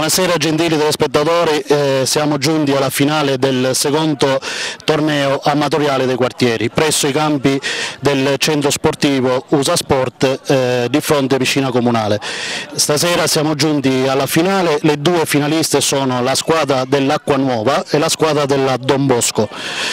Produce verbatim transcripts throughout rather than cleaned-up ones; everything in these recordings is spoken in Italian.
Buonasera gentili telespettatori, eh, siamo giunti alla finale del secondo torneo amatoriale dei quartieri presso i campi del centro sportivo U S A Sport eh, di fronte piscina comunale. Stasera siamo giunti alla finale, le due finaliste sono la squadra dell'Acqua Nuova e la squadra della Don Bosco.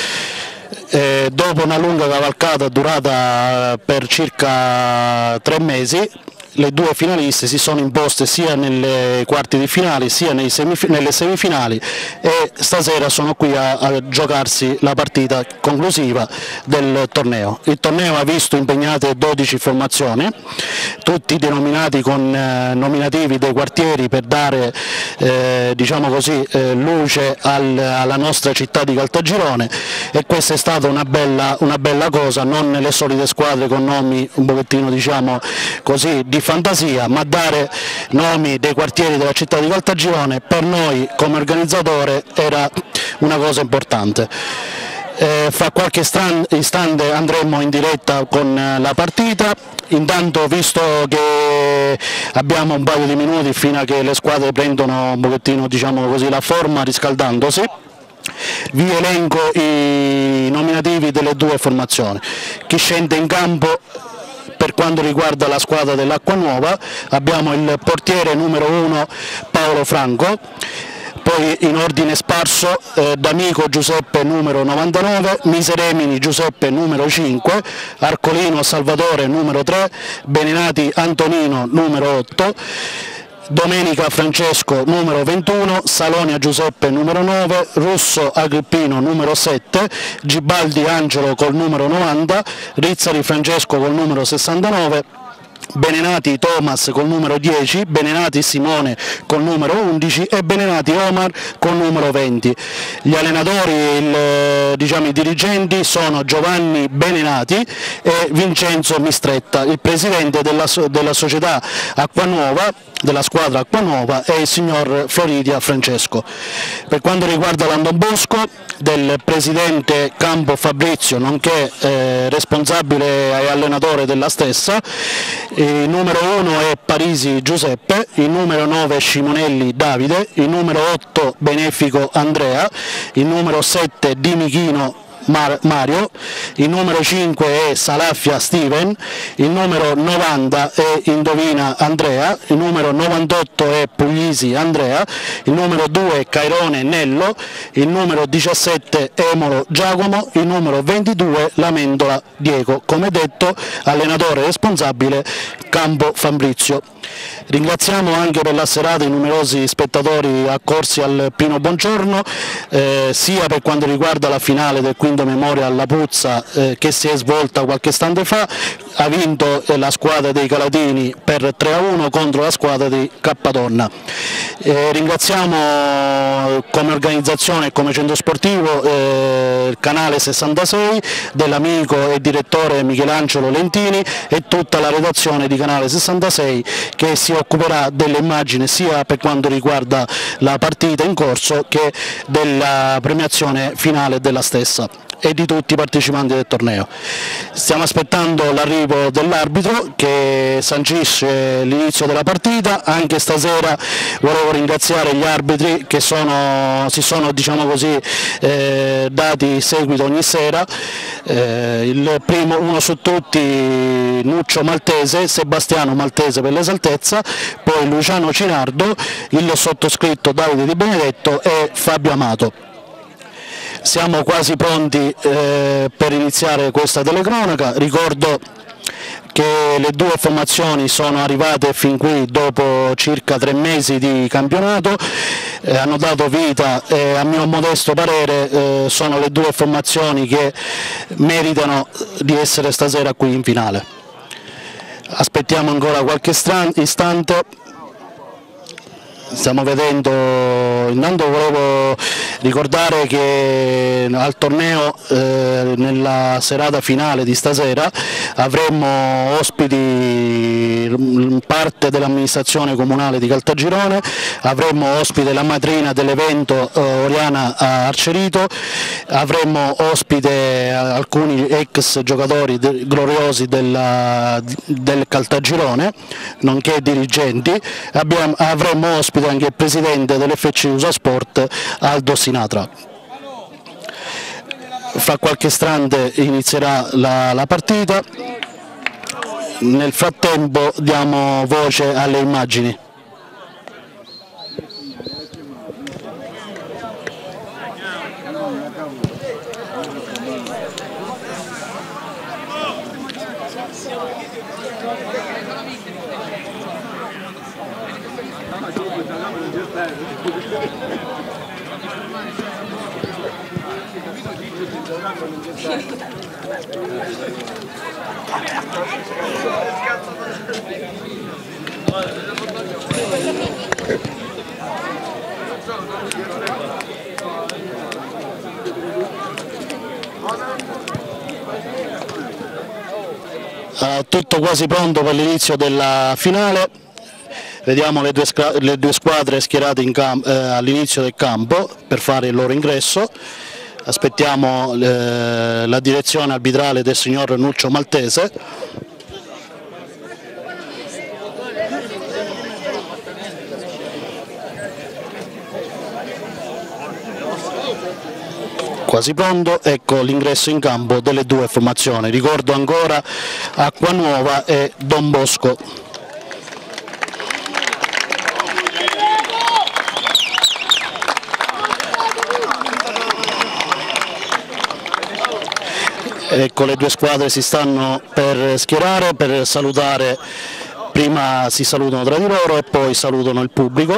Eh, dopo una lunga cavalcata durata per circa tre mesi, le due finaliste si sono imposte sia nelle quarti di finale sia nei semif nelle semifinali e stasera sono qui a, a giocarsi la partita conclusiva del torneo. Il torneo ha visto impegnate dodici formazioni, tutti denominati con eh, nominativi dei quartieri per dare eh, diciamo così, eh, luce al, alla nostra città di Caltagirone, e questa è stata una bella, una bella cosa, non le solite squadre con nomi un pochettino diciamo così di fantasia, ma dare nomi dei quartieri della città di Caltagirone per noi come organizzatore era una cosa importante. Eh, fra qualche istante andremo in diretta con la partita. Intanto, visto che abbiamo un paio di minuti fino a che le squadre prendono un pochettino diciamo così la forma riscaldandosi, vi elenco i nominativi delle due formazioni. Chi scende in campo per quanto riguarda la squadra dell'Acqua Nuova abbiamo il portiere numero uno Paolo Franco, poi in ordine sparso eh, D'Amico Giuseppe numero novantanove, Miseremini Giuseppe numero cinque, Arcolino Salvatore numero tre, Beninati Antonino numero otto, Domenica Francesco numero ventuno, Salonia Giuseppe numero nove, Russo Agrippino numero sette, Gibaldi Angelo col numero novanta, Rizzari Francesco col numero sessantanove, Beninati Thomas col numero dieci, Beninati Simone col numero undici e Beninati Omar col numero venti. Gli allenatori, il, diciamo, i dirigenti sono Giovanni Beninati e Vincenzo Mistretta, il presidente della, della società Acqua Nuova, della squadra Acqua Nuova, e il signor Floridia Francesco. Per quanto riguarda la Don Bosco, del presidente Campo Fabrizio, nonché eh, responsabile e allenatore della stessa. Il numero uno è Parisi Giuseppe, il numero nove Scimonelli Davide, il numero otto Benefico Andrea, il numero sette Di Michino Mario, il numero cinque è Salaffia Steven, il numero novanta è Indovina Andrea, il numero novantotto è Puglisi Andrea, il numero due è Cairone Nello, il numero diciassette Emolo Giacomo, il numero ventidue Lamendola Diego, come detto allenatore responsabile Campo Fabrizio. Ringraziamo anche per la serata i numerosi spettatori accorsi al Pino Buongiorno, eh, sia per quanto riguarda la finale del quinto Memorial Lapuzza eh, che si è svolta qualche istante fa. Ha vinto eh, la squadra dei Calatini per tre a uno contro la squadra di Cappadonna. Eh, ringraziamo come organizzazione e come centro sportivo eh, il canale sessantasei dell'amico e direttore Michelangelo Lentini e tutta la redazione di canale sessantasei che si occuperà delle immagini sia per quanto riguarda la partita in corso che della premiazione finale della stessa e di tutti i partecipanti del torneo. Stiamo aspettando l'arrivo dell'arbitro che sancisce l'inizio della partita. Anche stasera volevo ringraziare gli arbitri che sono, si sono diciamo così, eh, dati seguito ogni sera. Eh, il primo, uno su tutti, Nuccio Maltese, Sebastiano Maltese per l'esaltezza, poi Luciano Cinardo, il sottoscritto Davide Di Benedetto e Fabio Amato. Siamo quasi pronti eh, per iniziare questa telecronaca. Ricordo che le due formazioni sono arrivate fin qui dopo circa tre mesi di campionato, eh, hanno dato vita e a mio modesto parere eh, sono le due formazioni che meritano di essere stasera qui in finale. Aspettiamo ancora qualche istante. Stiamo vedendo, intanto volevo ricordare che al torneo eh, nella serata finale di stasera avremo ospiti parte dell'amministrazione comunale di Caltagirone, avremo ospite la madrina dell'evento eh, Oriana Arcerito, avremo ospite alcuni ex giocatori de, gloriosi della, del Caltagirone, nonché dirigenti. Abbiamo, avremo ospite anche il presidente dell'F C Usasport Aldo Sinatra. Fra qualche istante inizierà la, la partita, nel frattempo diamo voce alle immagini. Uh, tutto quasi pronto per l'inizio della finale. Vediamo le due, le due squadre schierate eh, all'inizio del campo per fare il loro ingresso. Aspettiamo eh, la direzione arbitrale del signor Nuccio Maltese. Quasi pronto, ecco l'ingresso in campo delle due formazioni. Ricordo ancora Acquanuova e Don Bosco. Ecco, le due squadre si stanno per schierare, per salutare, prima si salutano tra di loro e poi salutano il pubblico,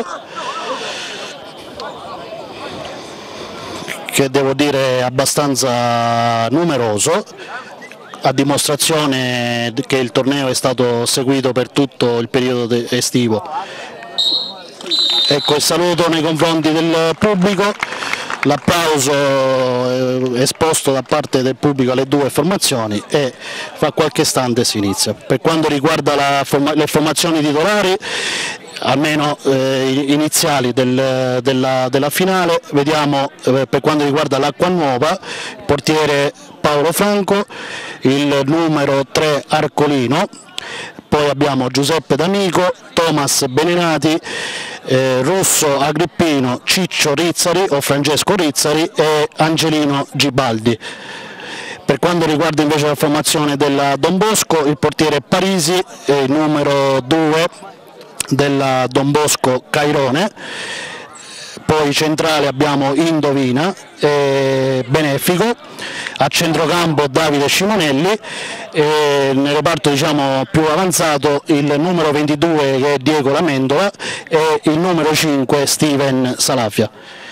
che devo dire è abbastanza numeroso, a dimostrazione che il torneo è stato seguito per tutto il periodo estivo. Ecco il saluto nei confronti del pubblico. L'applauso esposto da parte del pubblico alle due formazioni e fra qualche istante si inizia. Per quanto riguarda la forma le formazioni titolari, almeno eh, iniziali del, della, della finale, vediamo eh, per quanto riguarda l'Acquanuova, il portiere Paolo Franco, il numero tre Arcolino, poi abbiamo Giuseppe D'Amico, Thomas Beninati, Eh, Russo Agrippino, Ciccio Rizzari o Francesco Rizzari e Angelino Gibaldi. Per quanto riguarda invece la formazione della Don Bosco, il portiere Parisi e il numero due della Don Bosco Cairone, poi centrale abbiamo Indovina e Benefico, a centrocampo Davide Scimonelli e nel reparto diciamo più avanzato il numero ventidue che è Diego Lamendola e il numero cinque Steven Salafia.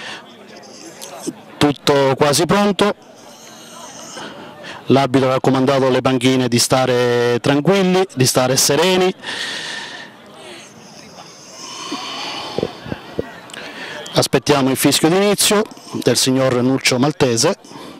Tutto quasi pronto, l'arbitro ha raccomandato alle panchine di stare tranquilli, di stare sereni. Aspettiamo il fischio d'inizio del signor Nuccio Maltese.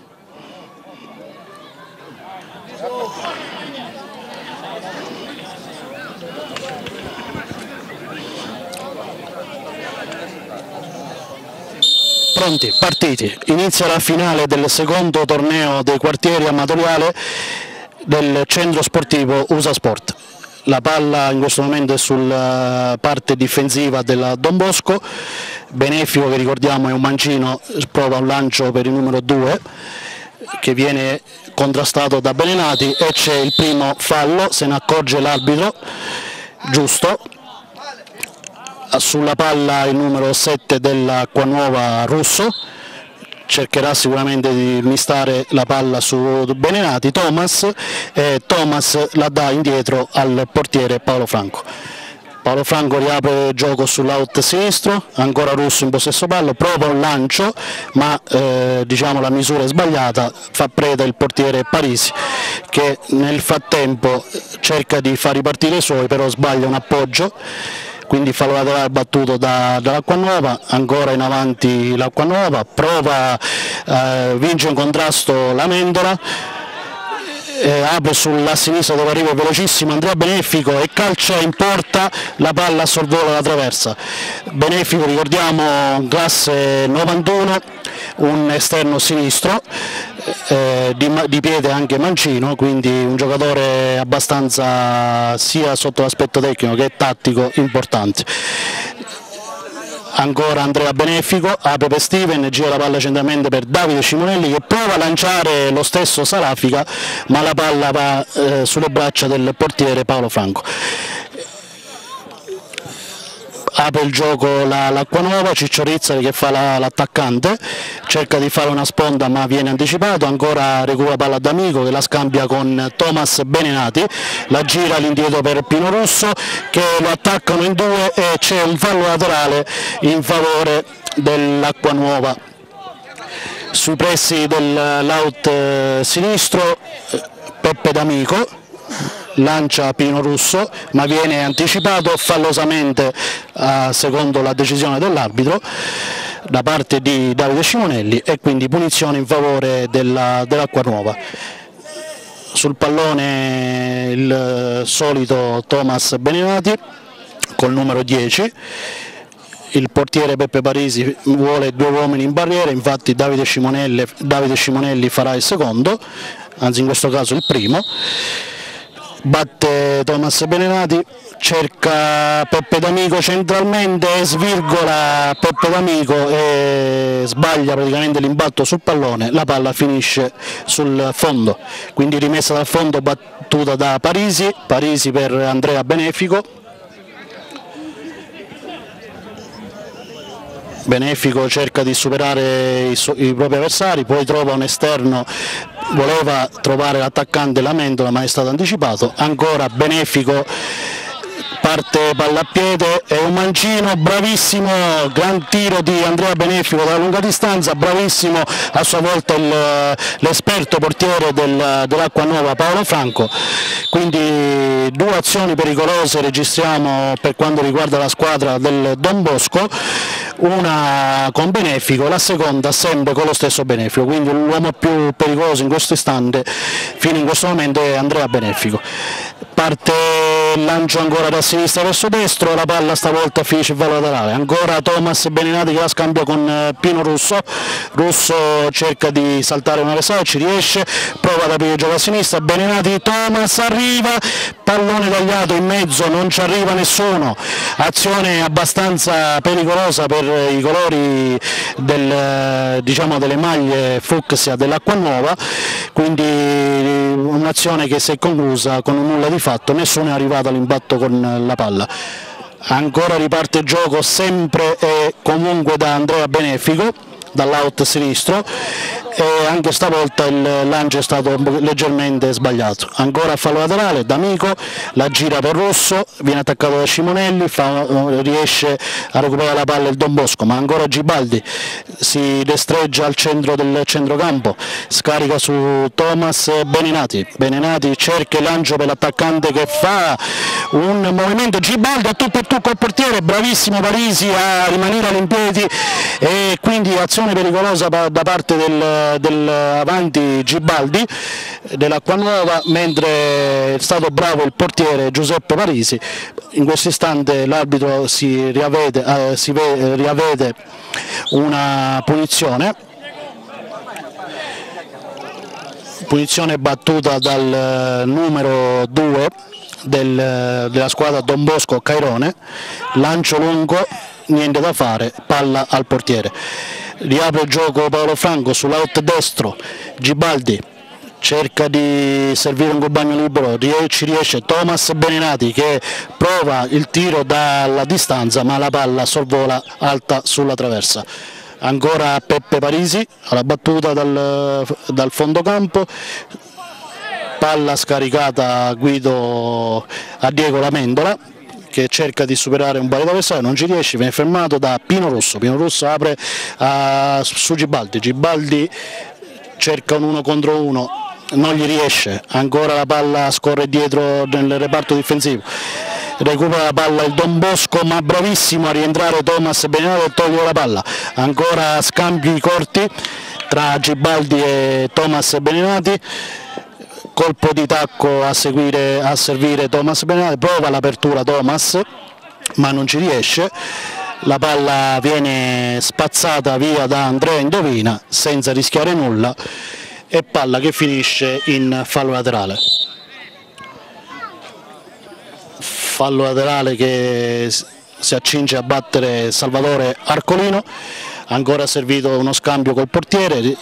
Pronti, partiti. Inizia la finale del secondo torneo dei quartieri amatoriale del centro sportivo Usasport. La palla in questo momento è sulla parte difensiva della Don Bosco. Benefico, che ricordiamo è un mancino, prova un lancio per il numero due che viene contrastato da Beninati e c'è il primo fallo, se ne accorge l'arbitro, giusto. Sulla palla il numero sette dell'Acquanuova Russo, cercherà sicuramente di mistare la palla su Beninati, Thomas, e Thomas la dà indietro al portiere Paolo Franco. Paolo Franco riapre il gioco sull'out sinistro, ancora Russo in possesso palla, prova un lancio ma eh, diciamo la misura è sbagliata, fa preda il portiere Parisi che nel frattempo cerca di far ripartire i suoi, però sbaglia un appoggio, quindi fallo laterale battuto da, dall'Acquanuova, ancora in avanti l'Acquanuova, prova, eh, vince in contrasto la Mendola eh, apre sulla sinistra dove arriva velocissimo Andrea Benefico e calcia in porta, la palla sorvola la traversa. Benefico, ricordiamo, classe novantuno, un esterno sinistro, eh, di, di piede anche mancino, quindi un giocatore abbastanza sia sotto l'aspetto tecnico che tattico importante. Ancora Andrea Benefico, apre per Steven, gira la palla centralmente per Davide Cimonelli che prova a lanciare lo stesso Salafica, ma la palla va eh, sulle braccia del portiere Paolo Franco. Apre il gioco l'Acquanuova, Ciccio Rizzari che fa l'attaccante, la, cerca di fare una sponda ma viene anticipato, ancora recupera palla D'Amico che la scambia con Thomas Benenati, la gira all'indietro per Pino Russo che lo attaccano in due e c'è un fallo laterale in favore dell'Acquanuova. Sui pressi dell'out sinistro Peppe D'Amico lancia Pino Russo ma viene anticipato fallosamente eh, secondo la decisione dell'arbitro da parte di Davide Cimonelli e quindi punizione in favore dell'Acquanuova. Sul pallone il solito Thomas Benenati col numero dieci, il portiere Peppe Parisi vuole due uomini in barriera, infatti Davide Cimonelli, Davide Cimonelli farà il secondo, anzi in questo caso il primo. Batte Thomas Benenati, cerca Peppe D'Amico centralmente, svirgola Peppe D'Amico e sbaglia praticamente l'impatto sul pallone, la palla finisce sul fondo, quindi rimessa dal fondo, battuta da Parisi, Parisi per Andrea Benefico. Benefico cerca di superare i, so i propri avversari, poi trova un esterno, voleva trovare l'attaccante Lamendola ma è stato anticipato, ancora Benefico, parte palla a piede e un mancino, bravissimo, gran tiro di Andrea Benefico da lunga distanza, bravissimo a sua volta l'esperto portiere del, dell'Acquanuova Paolo Franco, quindi due azioni pericolose registriamo per quanto riguarda la squadra del Don Bosco, una con Benefico, la seconda sempre con lo stesso Benefico, quindi l'uomo più pericoloso in questo istante fino in questo momento è Andrea Benefico. Parte il lancio ancora da sinistra verso destro, la palla stavolta finisce il fallo laterale, ancora Thomas Benenati che la scambia con Pino Russo, Russo cerca di saltare una avversario, ci riesce, prova ad aprire il gioco a sinistra, Benenati, Thomas arriva, pallone tagliato in mezzo, non ci arriva nessuno, azione abbastanza pericolosa per i colori del, diciamo, delle maglie fucsia dell'Acquanuova, quindi un'azione che si è conclusa con un nulla di fatto, nessuno è arrivato all'impatto con la palla. Ancora riparte il gioco sempre e comunque da Andrea Benefico dall'out sinistro e anche stavolta il lancio è stato leggermente sbagliato, ancora fallo laterale, D'Amico la gira per Rosso, viene attaccato da Cimonelli, fa, riesce a recuperare la palla il Don Bosco, ma ancora Gibaldi si destreggia al centro del centrocampo, scarica su Thomas Benenati, Benenati cerca il lancio per l'attaccante che fa un movimento, Gibaldi a tu per tu col portiere, bravissimo Parisi a rimanere all'impiedi e quindi azione pericolosa da parte del dell'avanti Gibaldi dell'Acquanuova, mentre è stato bravo il portiere Giuseppe Parisi. In questo istante l'arbitro si riavvede, eh, si riavvede una punizione, punizione battuta dal numero due del, della squadra Don Bosco Cairone, lancio lungo, niente da fare, palla al portiere. Riapre il gioco Paolo Franco sull'out destro, Gibaldi cerca di servire un compagno libero, ci riesce Thomas Benenati che prova il tiro dalla distanza ma la palla sorvola alta sulla traversa. Ancora Peppe Parisi alla battuta dal, dal fondo campo, palla scaricata a Guido a Diego Lamendola che cerca di superare un valido avversario, non ci riesce, viene fermato da Pino Rosso, Pino Rosso apre uh, su Gibaldi, Gibaldi cerca un uno contro uno, non gli riesce, ancora la palla scorre dietro nel reparto difensivo, recupera la palla il Don Bosco ma bravissimo a rientrare Thomas Benenati e togliere la palla, ancora scambi corti tra Gibaldi e Thomas Benenati, colpo di tacco a, seguire, a servire Thomas Benenati, prova l'apertura Thomas ma non ci riesce, la palla viene spazzata via da Andrea Indovina senza rischiare nulla e palla che finisce in fallo laterale. Fallo laterale che si accinge a battere Salvatore Arcolino, ancora servito uno scambio col portiere,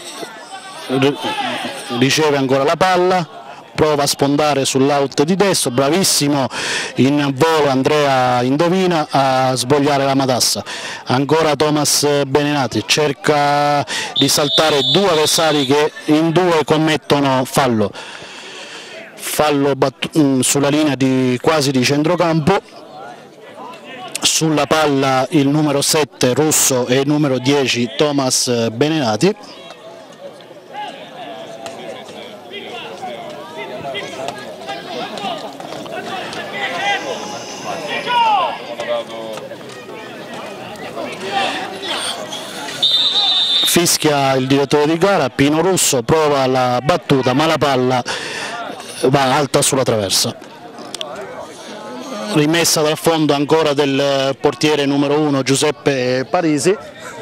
riceve ancora la palla, prova a sfondare sull'out di destro, bravissimo in volo Andrea Indovina a svogliare la matassa, ancora Thomas Benenati cerca di saltare due avversari che in due commettono fallo, fallo sulla linea di quasi di centrocampo, sulla palla il numero sette Russo e il numero dieci Thomas Benenati. Fischia il direttore di gara, Pino Russo prova la battuta ma la palla va alta sulla traversa. Rimessa dal fondo ancora del portiere numero uno Giuseppe Parisi.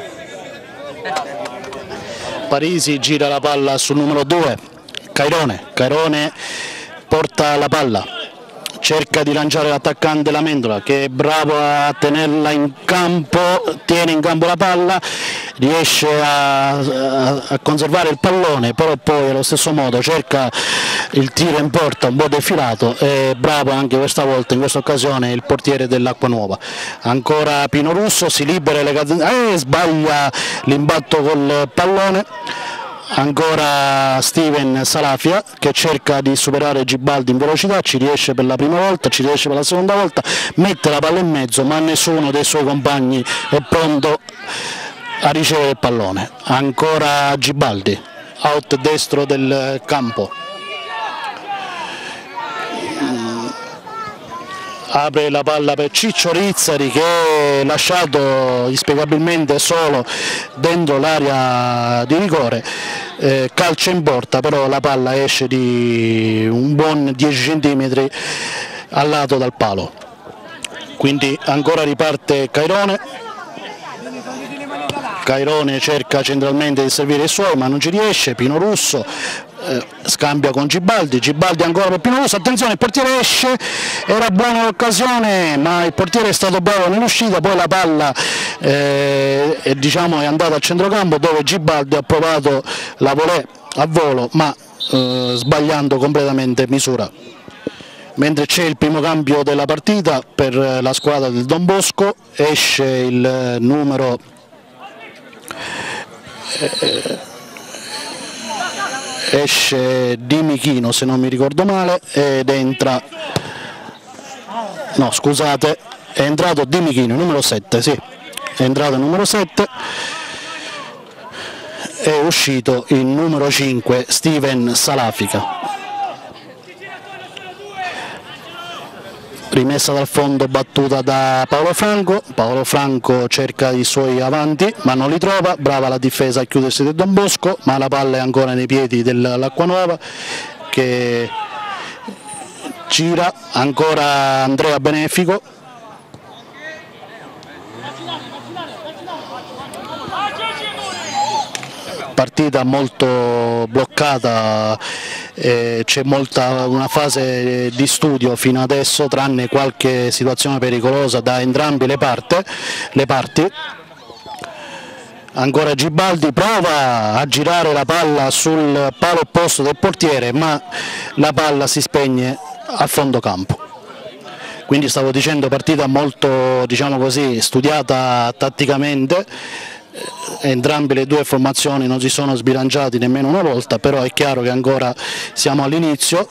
Parisi gira la palla sul numero due Cairone, Cairone porta la palla, cerca di lanciare l'attaccante Lamendola che è bravo a tenerla in campo, tiene in campo la palla, riesce a, a, a conservare il pallone, però poi allo stesso modo cerca il tiro in porta un po' defilato, è bravo anche questa volta, in questa occasione il portiere dell'Acqua Nuova. Ancora Pino Russo, si libera le eh, sbaglia l'imbatto col pallone. Ancora Steven Salafia che cerca di superare Gibaldi in velocità, ci riesce per la prima volta, ci riesce per la seconda volta, mette la palla in mezzo ma nessuno dei suoi compagni è pronto a ricevere il pallone. Ancora Gibaldi, out destro del campo, apre la palla per Ciccio Rizzari che è lasciato inspiegabilmente solo dentro l'area di rigore, eh, calcia in porta, però la palla esce di un buon dieci centimetri al lato dal palo, quindi ancora riparte Cairone. Cairone cerca centralmente di servire i suoi ma non ci riesce, Pino Russo eh, scambia con Gibaldi, Gibaldi ancora per Pino Russo, attenzione il portiere esce, era buona l'occasione ma il portiere è stato bravo nell'uscita, poi la palla eh, è, diciamo, è andata al centrocampo dove Gibaldi ha provato la volée a volo ma eh, sbagliando completamente misura. Mentre c'è il primo cambio della partita per la squadra del Don Bosco, esce il numero Eh, esce Di Michino se non mi ricordo male ed entra no scusate è entrato Di Michino, numero sette, sì, è entrato il numero sette, è uscito il numero cinque Steven Salafica. Rimessa dal fondo battuta da Paolo Franco, Paolo Franco cerca i suoi avanti ma non li trova, brava la difesa a chiudersi del Don Bosco ma la palla è ancora nei piedi dell'Acqua Nuova che gira, ancora Andrea Benefico, partita molto bloccata, eh, c'è molta una fase di studio fino adesso tranne qualche situazione pericolosa da entrambe le, parte, le parti. Ancora Gibaldi prova a girare la palla sul palo opposto del portiere ma la palla si spegne a fondo campo. Quindi stavo dicendo partita molto, diciamo così, studiata tatticamente. Entrambe le due formazioni non si sono sbilanciati nemmeno una volta, però è chiaro che ancora siamo all'inizio,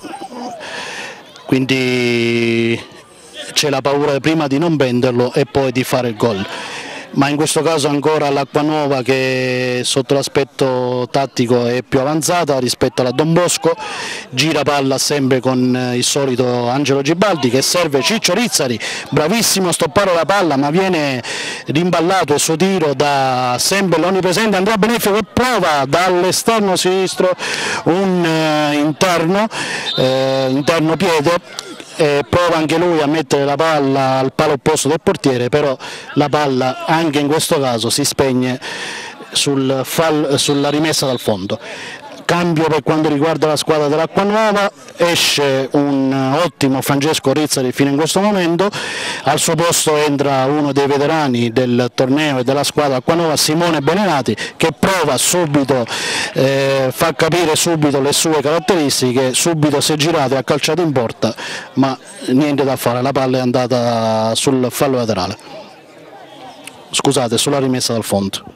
quindi c'è la paura prima di non venderlo e poi di fare il gol. ma in questo caso ancora l'Acquanuova che sotto l'aspetto tattico è più avanzata rispetto alla Don Bosco, gira palla sempre con il solito Angelo Gibaldi che serve Ciccio Rizzari, bravissimo a stoppare la palla ma viene rimballato il suo tiro da sempre l'onnipresente Andrea Benefico che prova dall'esterno sinistro un eh, interno, eh, interno piede. Eh, prova anche lui a mettere la palla al palo opposto del portiere, però la palla anche in questo caso si spegne sul fall, sulla rimessa dal fondo. Cambio per quanto riguarda la squadra dell'Acquanuova, esce un ottimo Francesco Rizzari fino in questo momento, al suo posto entra uno dei veterani del torneo e della squadra Acquanuova, Simone Benenati, che prova subito, eh, fa capire subito le sue caratteristiche, subito si è girato e ha calciato in porta, ma niente da fare, la palla è andata sul fallo laterale, scusate, sulla rimessa dal fondo.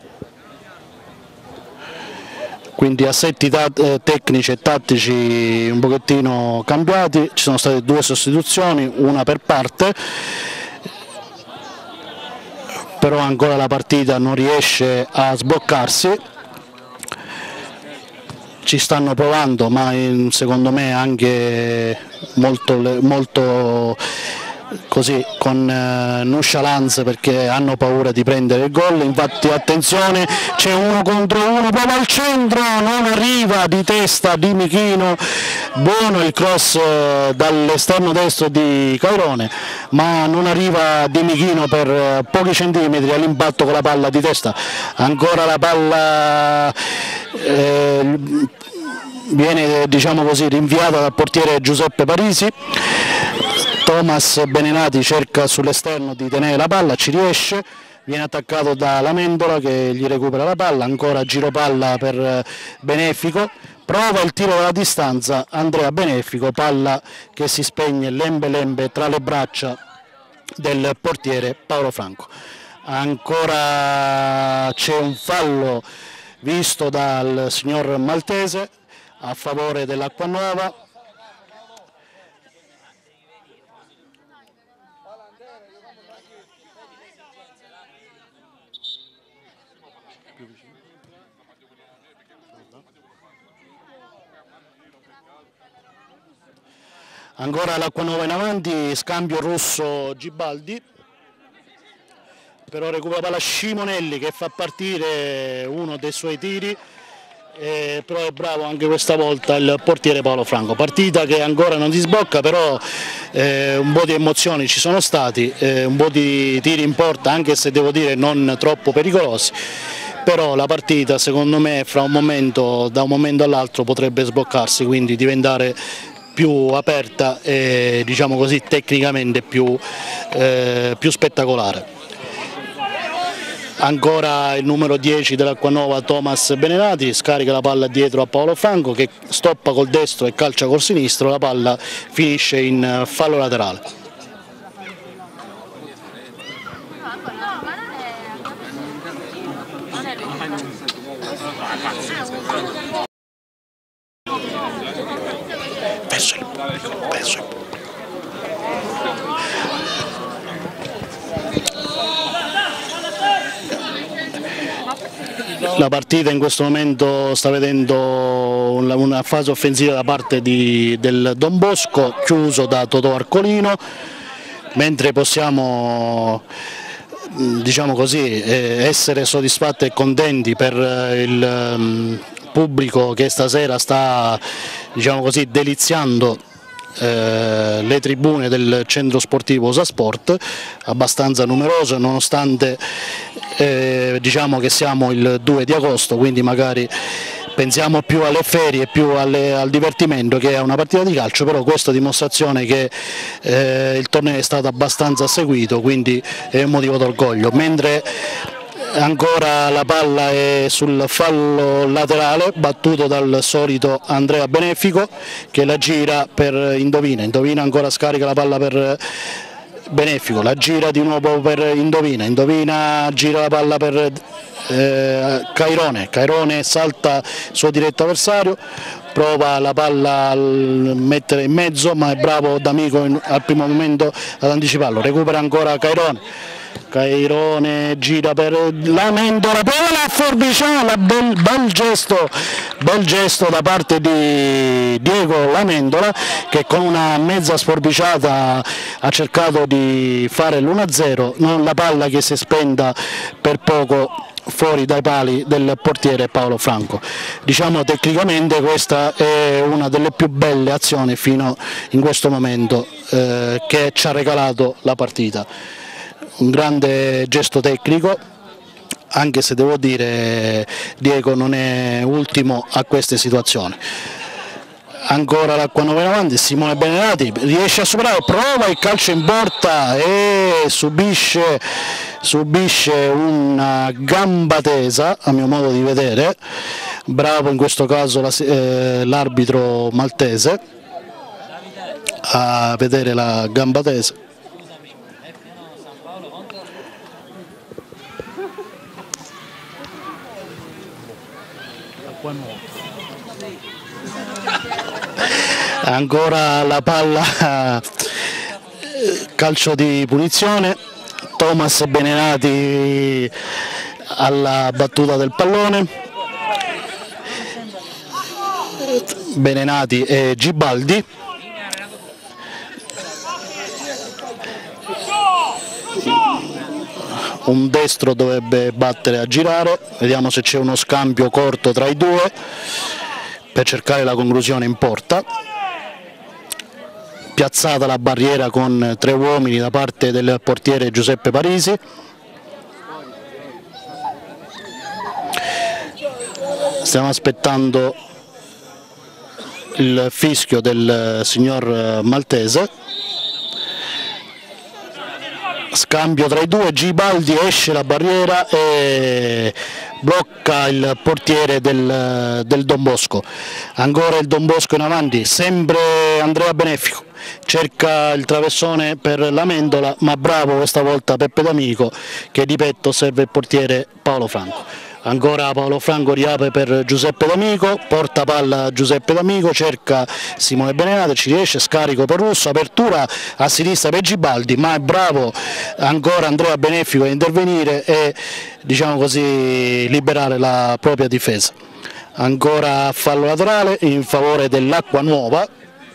Quindi assetti tecnici e tattici un pochettino cambiati, ci sono state due sostituzioni, una per parte, però ancora la partita non riesce a sbloccarsi, ci stanno provando ma secondo me anche molto, molto così con eh, nonchalance perché hanno paura di prendere il gol. Infatti attenzione, c'è uno contro uno, prova al centro, non arriva, di testa di Michino, buono il cross eh, dall'esterno destro di Cairone, ma non arriva di Michino per eh, pochi centimetri all'impatto con la palla di testa. Ancora la palla eh, viene, diciamo così, rinviata dal portiere Giuseppe Parisi. Thomas Benenati cerca sull'esterno di tenere la palla, ci riesce, viene attaccato da Lamendola che gli recupera la palla, ancora giro palla per Benefico, prova il tiro dalla distanza Andrea Benefico, palla che si spegne lembe lembe tra le braccia del portiere Paolo Franco. Ancora c'è un fallo visto dal signor Maltese a favore dell'Acquanuova. Ancora l'Acquanuova in avanti, scambio Russo Gibaldi, però recupera palla Scimonelli che fa partire uno dei suoi tiri, eh, però è bravo anche questa volta il portiere Paolo Franco. Partita che ancora non si sblocca, però eh, un po' di emozioni ci sono stati, eh, un po' di tiri in porta anche se devo dire non troppo pericolosi, però la partita secondo me fra un momento, da un momento all'altro potrebbe sbloccarsi, quindi diventare più aperta e diciamo così tecnicamente più, eh, più spettacolare. Ancora il numero dieci dell'Acquanuova Thomas Benenati scarica la palla dietro a Paolo Franco che stoppa col destro e calcia col sinistro, la palla finisce in fallo laterale. Verso il, verso il. La partita in questo momento sta vedendo una fase offensiva da parte di, del Don Bosco, chiuso da Totò Arcolino, mentre possiamo, diciamo così, essere soddisfatti e contenti per il pubblico che stasera sta, diciamo così, deliziando eh, le tribune del centro sportivo Usasport, abbastanza numerose nonostante eh, diciamo che siamo il due di agosto, quindi magari pensiamo più alle ferie e più alle, al divertimento che a una partita di calcio, però questa è dimostrazione che eh, il torneo è stato abbastanza seguito, quindi è un motivo d'orgoglio. Mentre ancora la palla è sul fallo laterale battuto dal solito Andrea Benefico che la gira per Indovina, Indovina ancora scarica la palla per Benefico, la gira di nuovo per Indovina, Indovina gira la palla per eh, Cairone, Cairone salta il suo diretto avversario, prova la palla a mettere in mezzo ma è bravo D'Amico al primo momento ad anticiparlo, recupera ancora Cairone, Cairone gira per L'Amendola, poi la forbiciata, bel, bel, gesto, bel gesto da parte di Diego L'Amendola, che con una mezza sforbiciata ha cercato di fare l'uno a zero, non la palla che si spenda per poco fuori dai pali del portiere Paolo Franco. Diciamo tecnicamente questa è una delle più belle azioni fino in questo momento eh, che ci ha regalato la partita. Un grande gesto tecnico, anche se devo dire Diego non è ultimo a queste situazioni. Ancora l'Acquanova in avanti, Simone Beninati riesce a superare, prova il calcio in porta e subisce, subisce una gamba tesa a mio modo di vedere. Bravo in questo caso l'arbitro eh, maltese a vedere la gamba tesa. Ancora la palla, calcio di punizione, Thomas Beninati alla battuta del pallone, Beninati e Gibaldi, un destro dovrebbe battere a girare, vediamo se c'è uno scambio corto tra i due per cercare la conclusione in porta. Piazzata la barriera con tre uomini da parte del portiere Giuseppe Parisi. Stiamo aspettando il fischio del signor maltese. Scambio tra i due, Gibaldi esce la barriera e blocca il portiere del, del Don Bosco. Ancora il Don Bosco in avanti, sempre Andrea Benefico, cerca il traversone per l'Amendola, ma bravo questa volta Peppe D'Amico, che di petto serve il portiere Paolo Franco. Ancora Paolo Franco riapre per Giuseppe D'Amico, porta palla a Giuseppe D'Amico, cerca Simone Beninati, ci riesce, scarico per Russo, apertura a sinistra per Gibaldi, ma è bravo ancora Andrea Benefico a intervenire e, diciamo così, liberare la propria difesa. Ancora fallo laterale in favore dell'Acquanova,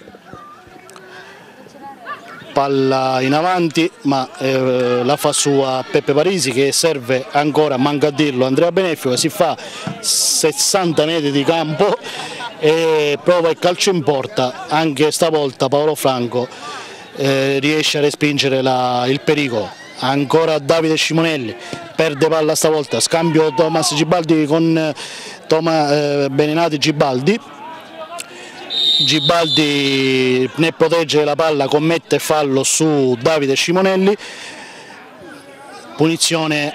palla in avanti, ma eh, la fa sua Peppe Parisi, che serve ancora, manca a dirlo, Andrea Benefico, si fa sessanta metri di campo e prova il calcio in porta. Anche stavolta Paolo Franco eh, riesce a respingere la, il pericolo. Ancora Davide Scimonelli, perde palla stavolta, scambio Thomas Gibaldi con eh, Toma, eh, Beninati Gibaldi. Gibaldi ne protegge la palla, commette fallo su Davide Scimonelli, punizione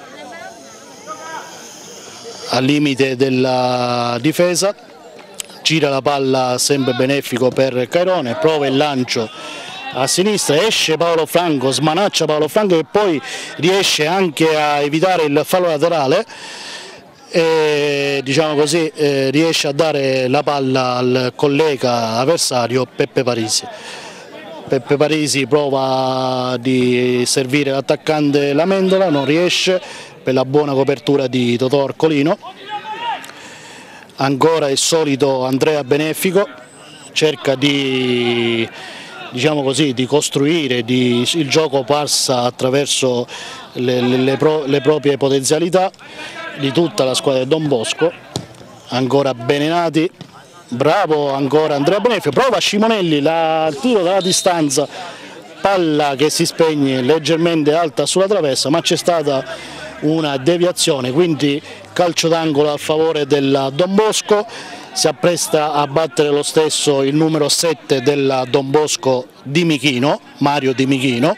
al limite della difesa, gira la palla sempre Benefico per Cairone, prova il lancio a sinistra, esce Paolo Franco, smanaccia Paolo Franco che poi riesce anche a evitare il fallo laterale. E, diciamo così, eh, riesce a dare la palla al collega avversario Peppe Parisi. Peppe Parisi prova di servire l'attaccante L'Amendola, non riesce per la buona copertura di Totò Arcolino. Ancora il solito Andrea Benefico, cerca di, diciamo così, di costruire, di, il gioco passa attraverso le, le, le, pro, le proprie potenzialità di tutta la squadra del Don Bosco. Ancora Beninati, bravo ancora Andrea Benefico, prova Scimonelli, la, il tiro dalla distanza, palla che si spegne leggermente alta sulla traversa, ma c'è stata una deviazione, quindi calcio d'angolo a favore del Don Bosco. Si appresta a battere lo stesso il numero sette della Don Bosco Di Michino, Mario Di Michino.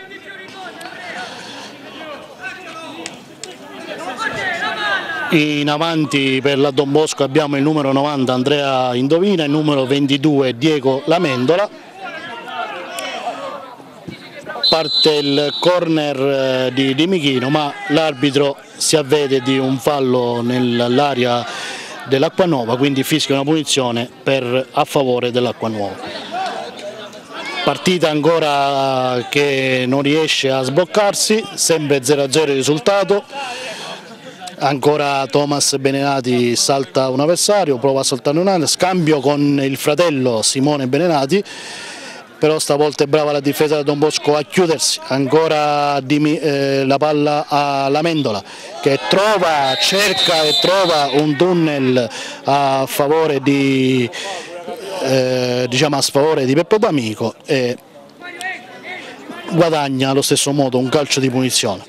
In avanti per la Don Bosco abbiamo il numero novanta Andrea Indovina, il numero ventidue Diego L'Amendola. Parte il corner di Di Michino, ma l'arbitro si avvede di un fallo nell'area dell'Acquanova, quindi fischia una punizione per, a favore dell'Acquanova. partita ancora che non riesce a sbloccarsi, sempre zero a zero il risultato. Ancora Thomas Benenati salta un avversario, prova a saltare un altro, scambio con il fratello Simone Benenati, però stavolta è brava la difesa da Don Bosco a chiudersi. Ancora di, eh, la palla a Lamendola che trova, cerca e trova un tunnel a favore di, eh, diciamo a sfavore di Peppo D'Amico e guadagna allo stesso modo un calcio di punizione.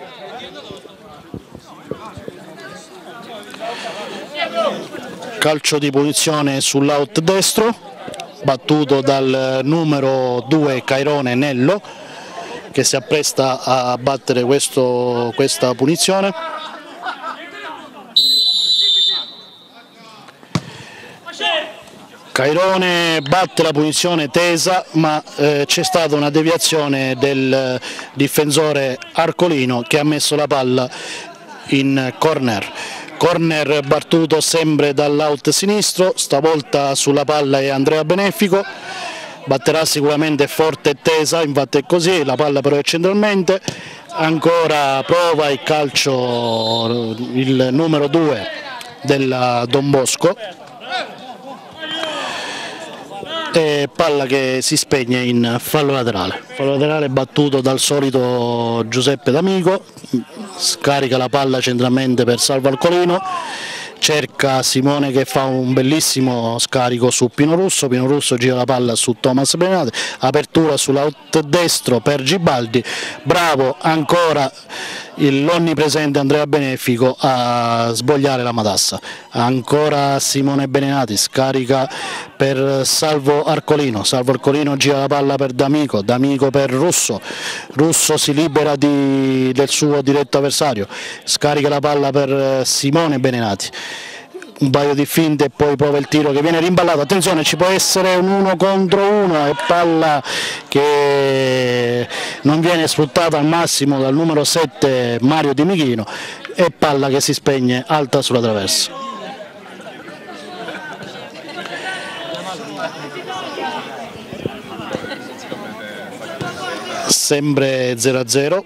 Calcio di punizione sull'out destro, battuto dal numero due Cairone Nello, che si appresta a battere questo, questa punizione. Cairone batte la punizione tesa, ma eh, c'è stata una deviazione del difensore Arcolino che ha messo la palla in corner. Corner battuto sempre dall'out sinistro, stavolta sulla palla è Andrea Benefico, batterà sicuramente forte e tesa, infatti è così, la palla però è centralmente, ancora prova il calcio il numero due della Don Bosco e palla che si spegne in fallo laterale. Fallo laterale battuto dal solito Giuseppe D'Amico, scarica la palla centralmente per Salvo Arcolino, cerca Simone che fa un bellissimo scarico su Pino Russo, Pino Russo gira la palla su Thomas Benenati, apertura sull'out destro per Gibaldi, bravo ancora l'onnipresente Andrea Benefico a svogliare la matassa, ancora Simone Benenati scarica per Salvo Arcolino, Salvo Arcolino gira la palla per D'Amico, D'Amico per Russo, Russo si libera di, del suo diretto avversario, scarica la palla per Simone Benenati, un paio di finte e poi prova il tiro che viene rimballato, attenzione ci può essere un uno contro uno e palla che non viene sfruttata al massimo dal numero sette Mario Di Michino e palla che si spegne alta sulla traversa. Sempre zero a zero.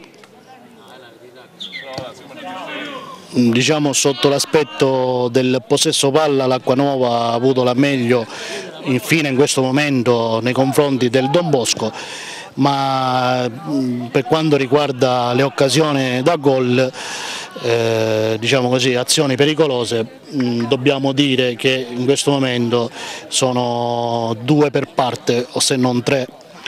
Diciamo sotto l'aspetto del possesso palla l'Acquanuova ha avuto la meglio infine in questo momento nei confronti del Don Bosco, ma per quanto riguarda le occasioni da gol, eh, diciamo così, azioni pericolose, mh, dobbiamo dire che in questo momento sono due per parte o se non tre,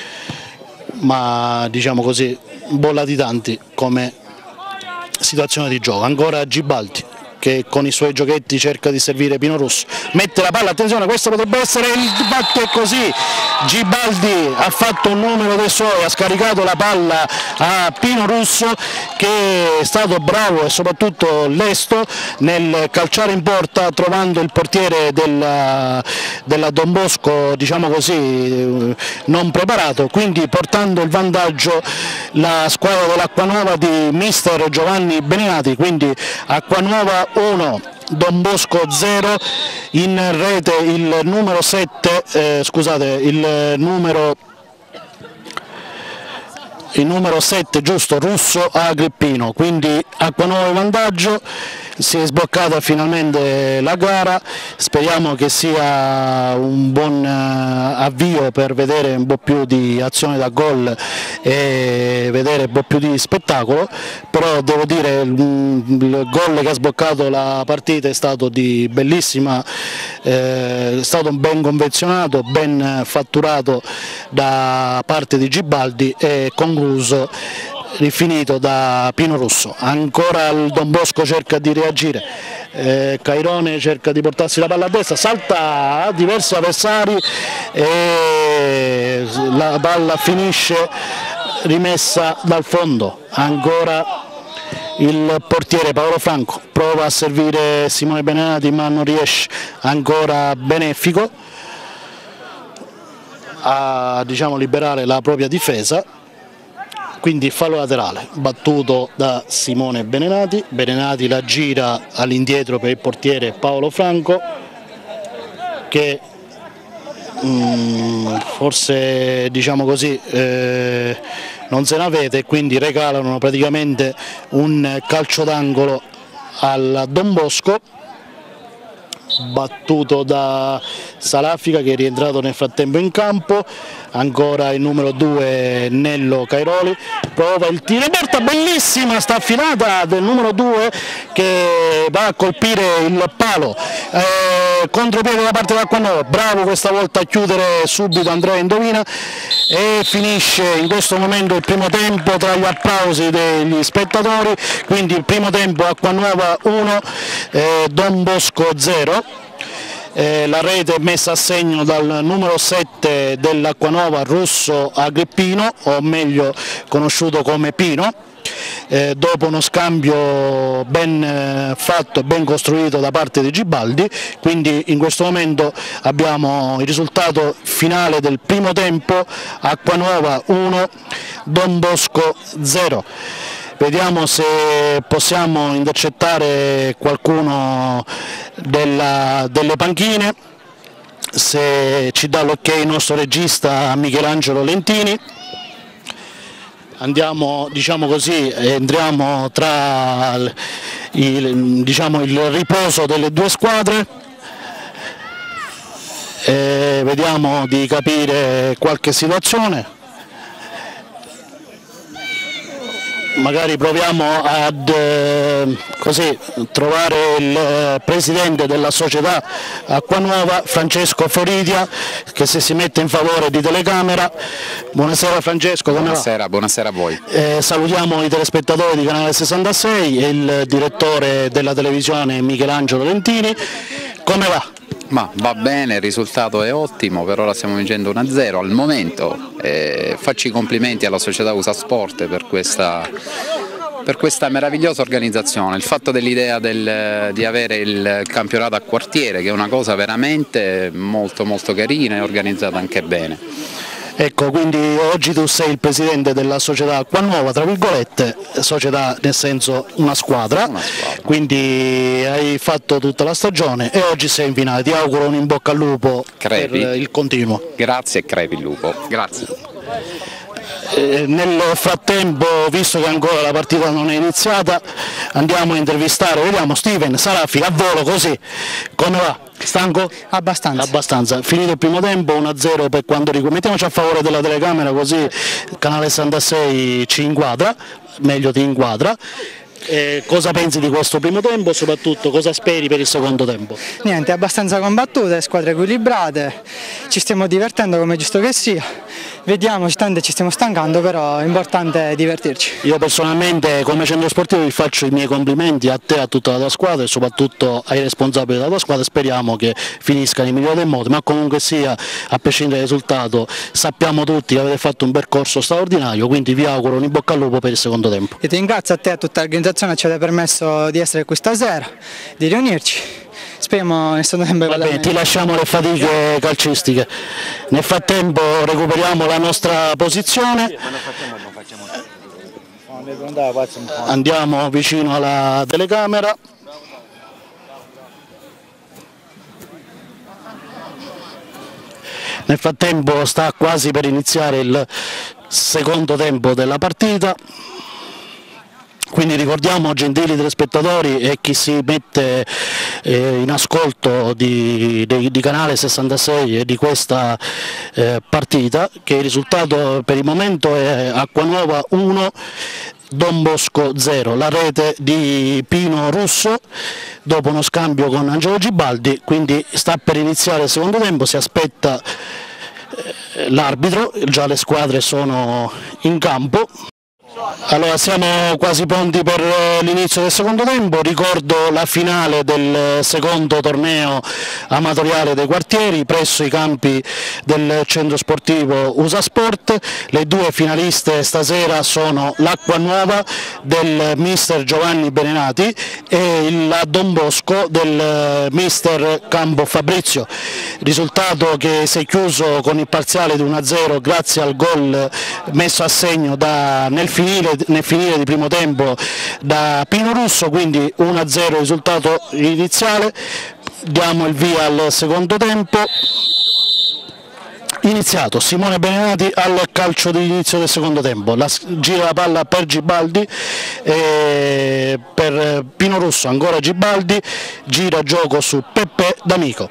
ma diciamo così bollati tanti come situazione di gioco. Ancora Gibaldi che con i suoi giochetti cerca di servire Pino Russo, mette la palla, attenzione, questo potrebbe essere il batto, è così, Gibaldi ha fatto un numero dei suoi, ha scaricato la palla a Pino Russo che è stato bravo e soprattutto lesto nel calciare in porta trovando il portiere della, della Don Bosco, diciamo così, non preparato, quindi portando il vantaggio la squadra dell'Acquanuova di mister Giovanni Benenati, quindi Acquanuova uno, Don Bosco zero, in rete il numero sette, eh, scusate, il numero il numero sette, giusto, Russo Agrippino, quindi Acquanuova in vantaggio, si è sbloccata finalmente la gara, speriamo che sia un buon avvio per vedere un po' più di azione da gol e vedere un po' più di spettacolo, però devo dire il gol che ha sbloccato la partita è stato di bellissima, eh, è stato ben convenzionato, ben fatturato da parte di Gibaldi e concluso rifinito da Pino Russo. Ancora il Don Bosco cerca di reagire, eh, Cairone cerca di portarsi la palla a destra, salta a diversi avversari e la palla finisce rimessa dal fondo. Ancora il portiere Paolo Franco prova a servire Simone Benenati ma non riesce, ancora Benefico a, diciamo, liberare la propria difesa. Quindi fallo laterale battuto da Simone Benenati, Benenati la gira all'indietro per il portiere Paolo Franco che mm, forse diciamo così eh, non se ne avete e quindi regalano praticamente un calcio d'angolo al Don Bosco, battuto da Salafica che è rientrato nel frattempo in campo, ancora il numero due Nello Cairoli, prova il tiro in porta, bellissima sta affinata del numero due che va a colpire il palo, eh, contropiede da parte dell'Acquanova, bravo questa volta a chiudere subito Andrea Indovina e finisce in questo momento il primo tempo tra gli applausi degli spettatori, quindi il primo tempo Acquanova uno, eh, Don Bosco zero. Eh, la rete messa a segno dal numero sette dell'Acquanova, Russo Agrippino, o meglio conosciuto come Pino, eh, dopo uno scambio ben eh, fatto e ben costruito da parte di Gibaldi, quindi in questo momento abbiamo il risultato finale del primo tempo, Acquanova uno, Don Bosco zero. Vediamo se possiamo intercettare qualcuno della, delle panchine, se ci dà l'ok il nostro regista Michelangelo Lentini. Andiamo, diciamo così, entriamo tra il, diciamo, il riposo delle due squadre e vediamo di capire qualche situazione. Magari proviamo ad eh, così, trovare il eh, presidente della società Acquanuova, Francesco Floridia, che se si mette in favore di telecamera. Buonasera Francesco, come buonasera, va? Buonasera a voi. Eh, salutiamo i telespettatori di Canale sessantasei e il direttore della televisione Michelangelo Lentini. Come va? Ma va bene, il risultato è ottimo, per ora stiamo vincendo uno a zero al momento, eh, faccio i complimenti alla società Usasport per questa, per questa meravigliosa organizzazione, il fatto dell'idea del, di avere il campionato a quartiere, che è una cosa veramente molto molto carina e organizzata anche bene. Ecco, quindi oggi tu sei il presidente della società Acquanuova, tra virgolette, società nel senso una squadra, una squadra, quindi hai fatto tutta la stagione e oggi sei in finale, ti auguro un in bocca al lupo crepi. Per il continuo. Grazie e crepi il lupo, grazie. Eh, nel frattempo, visto che ancora la partita non è iniziata, andiamo a intervistare, vediamo Steven Salafica a volo così, come va? Stanco? Abbastanza. Abbastanza. Finito il primo tempo, uno a zero per quanto riguarda. Mettiamoci a favore della telecamera così il canale sessantasei ci inquadra, meglio ti inquadra. Eh, cosa pensi di questo primo tempo, soprattutto cosa speri per il secondo tempo? Niente, abbastanza combattute, squadre equilibrate, ci stiamo divertendo come è giusto che sia, vediamo, tanto ci stiamo stancando, però è importante divertirci. Io personalmente come centro sportivo vi faccio i miei complimenti a te, a tutta la tua squadra e soprattutto ai responsabili della tua squadra, speriamo che finisca nel migliore dei modi, ma comunque sia, a prescindere dal risultato, sappiamo tutti che avete fatto un percorso straordinario, quindi vi auguro un in bocca al lupo per il secondo tempo. Io ti ringrazio a te e a tutta l'organizzazione, ci avete permesso di essere qui stasera, di riunirci, speriamo nel secondo tempo. Va bene, ti lasciamo le fatiche calcistiche, nel frattempo recuperiamo la nostra posizione, andiamo vicino alla telecamera. Nel frattempo sta quasi per iniziare il secondo tempo della partita. Quindi ricordiamo, gentili telespettatori e chi si mette eh, in ascolto di, di, di Canale sessantasei e di questa eh, partita, che il risultato per il momento è Acquanuova uno, Don Bosco zero, la rete di Pino Russo dopo uno scambio con Angelo Gibaldi, quindi sta per iniziare il secondo tempo, si aspetta eh, l'arbitro, già le squadre sono in campo. Allora siamo quasi pronti per l'inizio del secondo tempo, ricordo la finale del secondo torneo amatoriale dei quartieri presso i campi del centro sportivo Usasport. Le due finaliste stasera sono l'Acquanuova del mister Giovanni Benenati e il Don Bosco del mister Campo Fabrizio, risultato che si è chiuso con il parziale di uno a zero grazie al gol messo a segno da, nel finire nel finire di primo tempo da Pino Russo, quindi uno a zero risultato iniziale. Diamo il via al secondo tempo. iniziato Simone Benenati al calcio di inizio del secondo tempo, la, gira la palla per Gibaldi, eh, per Pino Russo, ancora Gibaldi, gira gioco su Peppe D'Amico.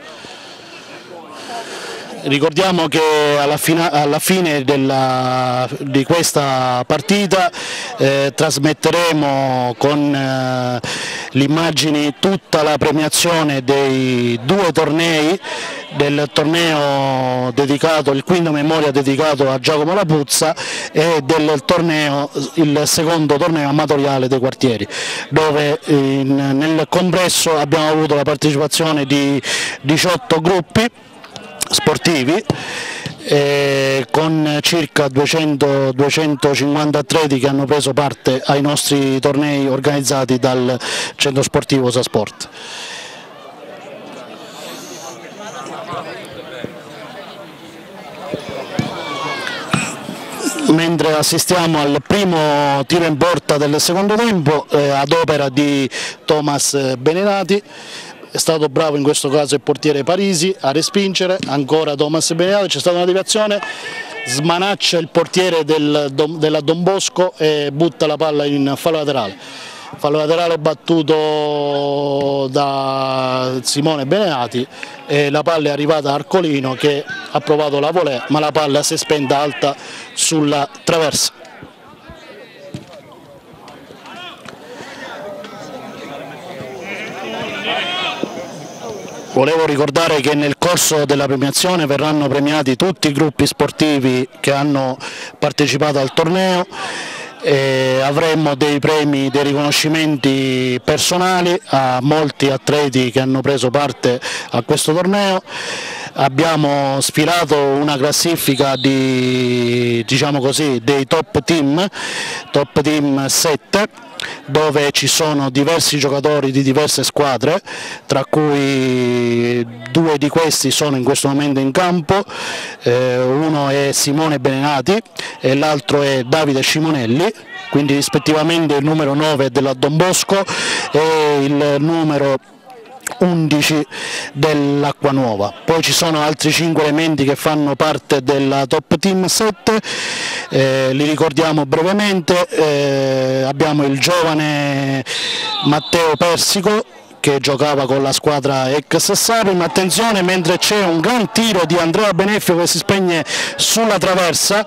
Ricordiamo che alla, fina, alla fine della, di questa partita eh, trasmetteremo con eh, le immagini tutta la premiazione dei due tornei, del torneo dedicato, il quinto memoria dedicato a Giacomo Lapuzza e del torneo, il secondo torneo amatoriale dei quartieri, dove in, nel complesso abbiamo avuto la partecipazione di diciotto gruppi sportivi eh, con circa duecento duecentocinquanta atleti che hanno preso parte ai nostri tornei organizzati dal centro sportivo Usasport. Mentre assistiamo al primo tiro in porta del secondo tempo eh, ad opera di Thomas Benenati. È stato bravo in questo caso il portiere Parisi a respingere, ancora Thomas Benenati, c'è stata una deviazione, smanaccia il portiere del, della Don Bosco e butta la palla in fallo laterale. Fallo laterale battuto da Simone Benenati e la palla è arrivata a Arcolino che ha provato la volée, ma la palla si è spenta alta sulla traversa. Volevo ricordare che nel corso della premiazione verranno premiati tutti i gruppi sportivi che hanno partecipato al torneo e avremo dei premi, dei riconoscimenti personali a molti atleti che hanno preso parte a questo torneo. Abbiamo sfilato una classifica di, diciamo così, dei top team, top team sette, dove ci sono diversi giocatori di diverse squadre, tra cui due di questi sono in questo momento in campo, eh, uno è Simone Benenati e l'altro è Davide Scimonelli, quindi rispettivamente il numero nove della Don Bosco e il numero undici dell'Acquanuova. Poi ci sono altri cinque elementi che fanno parte della top team sette, eh, li ricordiamo brevemente. Eh, abbiamo il giovane Matteo Persico che giocava con la squadra ex Sassari, ma attenzione, mentre c'è un gran tiro di Andrea Beneffio che si spegne sulla traversa.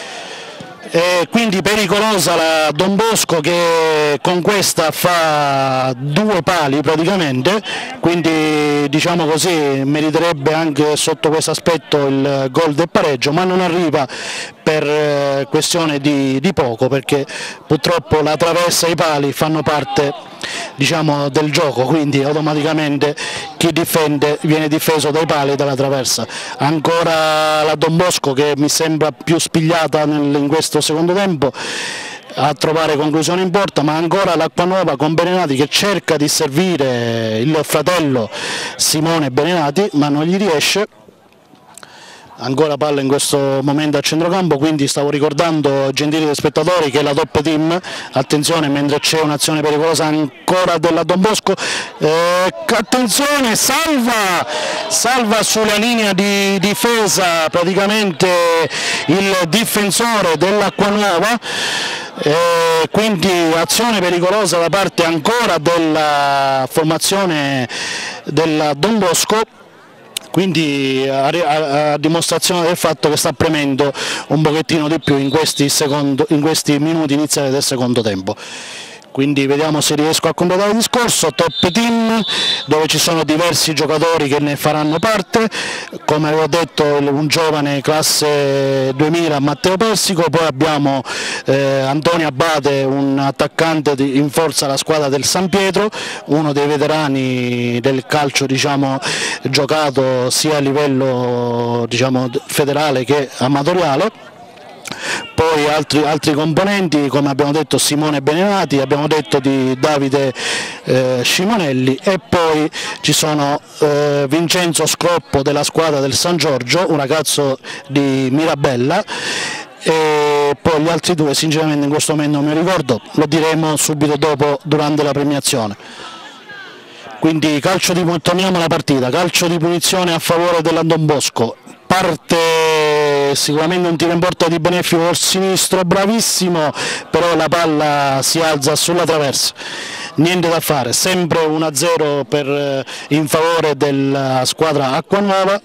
E quindi pericolosa la Don Bosco che con questa fa due pali praticamente, quindi diciamo così meriterebbe anche sotto questo aspetto il gol del pareggio, ma non arriva per questione di, di poco, perché purtroppo la traversa e i pali fanno parte, diciamo, del gioco, quindi automaticamente chi difende viene difeso dai pali e dalla traversa. Ancora la Don Bosco che mi sembra più spigliata nel, in questo secondo tempo a trovare conclusione in porta, ma ancora l'Acquanuova con Benenati che cerca di servire il fratello Simone Benenati ma non gli riesce. Ancora palla in questo momento a centrocampo, quindi stavo ricordando, gentili spettatori, che la top team, attenzione mentre c'è un'azione pericolosa ancora della Don Bosco, eh, attenzione, salva, salva sulla linea di difesa praticamente il difensore dell'Acquanuova, eh, quindi azione pericolosa da parte ancora della formazione della Don Bosco. Quindi a, a, a dimostrazione del fatto che sta premendo un pochettino di più in questi, secondo, in questi minuti iniziali del secondo tempo. Quindi vediamo se riesco a completare il discorso. Top team dove ci sono diversi giocatori che ne faranno parte, come avevo detto un giovane classe duemila Matteo Persico, poi abbiamo eh, Antonio Abate, un attaccante di, in forza alla squadra del San Pietro, uno dei veterani del calcio, diciamo, giocato sia a livello, diciamo, federale che amatoriale. Poi altri, altri componenti, come abbiamo detto, Simone Benenati, abbiamo detto di Davide eh, Scimonelli, e poi ci sono eh, Vincenzo Scroppo della squadra del San Giorgio, un ragazzo di Mirabella, e poi gli altri due sinceramente in questo momento non mi ricordo, lo diremo subito dopo durante la premiazione. Quindi calcio di, torniamo alla partita, calcio di punizione a favore della Don Bosco. parte sicuramente un tiro in porta di Benefico col sinistro, bravissimo, però la palla si alza sulla traversa, niente da fare, sempre uno a zero per, in favore della squadra Acquanuova.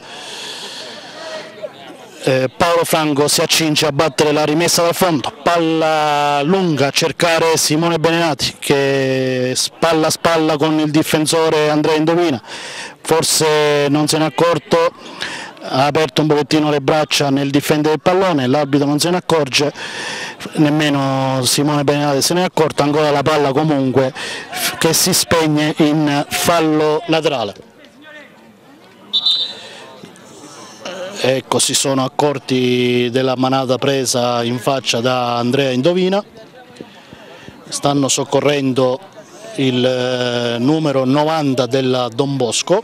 Eh, Paolo Franco si accinge a battere la rimessa dal fondo, palla lunga a cercare Simone Benenati che spalla a spalla con il difensore Andrea Indovina, forse non se n'è accorto, ha aperto un pochettino le braccia nel difendere il pallone, l'arbitro non se ne accorge, nemmeno Simone Benenati se ne è accorto, ancora la palla comunque che si spegne in fallo laterale. Ecco, si sono accorti della manata presa in faccia da Andrea Indovina, stanno soccorrendo il numero novanta della Don Bosco.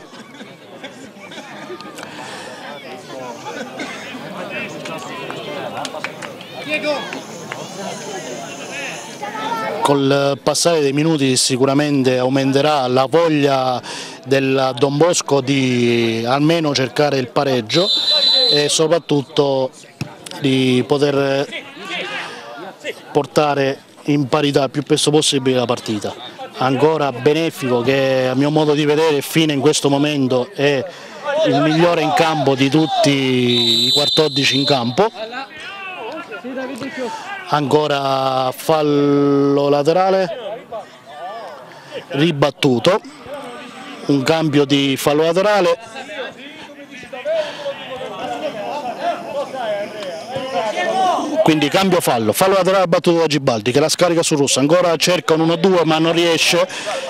Col passare dei minuti sicuramente aumenterà la voglia del Don Bosco di almeno cercare il pareggio e soprattutto di poter portare in parità il più presto possibile la partita. Ancora Benefico che a mio modo di vedere fino in questo momento è il migliore in campo di tutti i quattordici in campo. Ancora fallo laterale ribattuto, un cambio di fallo laterale, quindi cambio fallo, fallo laterale battuto da Gibaldi che la scarica su Russo, ancora cerca un uno due ma non riesce,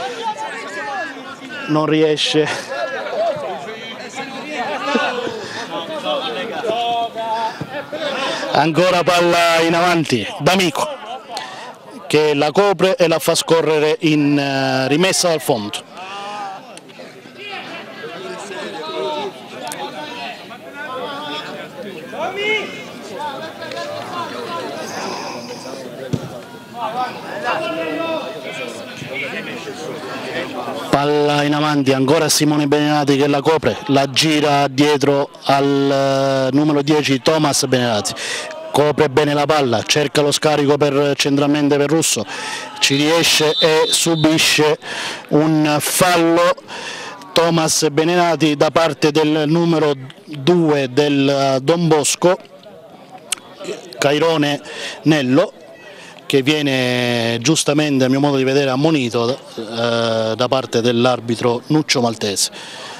non riesce. Ancora palla in avanti, D'Amico che la copre e la fa scorrere in uh, rimessa dal fondo. Palla in avanti, ancora Simone Benenati che la copre, la gira dietro al uh, numero dieci Thomas Benenati, copre bene la palla, cerca lo scarico per, centralmente per Russo, ci riesce e subisce un fallo Thomas Benenati da parte del numero due del uh, Don Bosco, Cairone Nello, che viene giustamente a mio modo di vedere ammonito eh, da parte dell'arbitro Nuccio Maltese.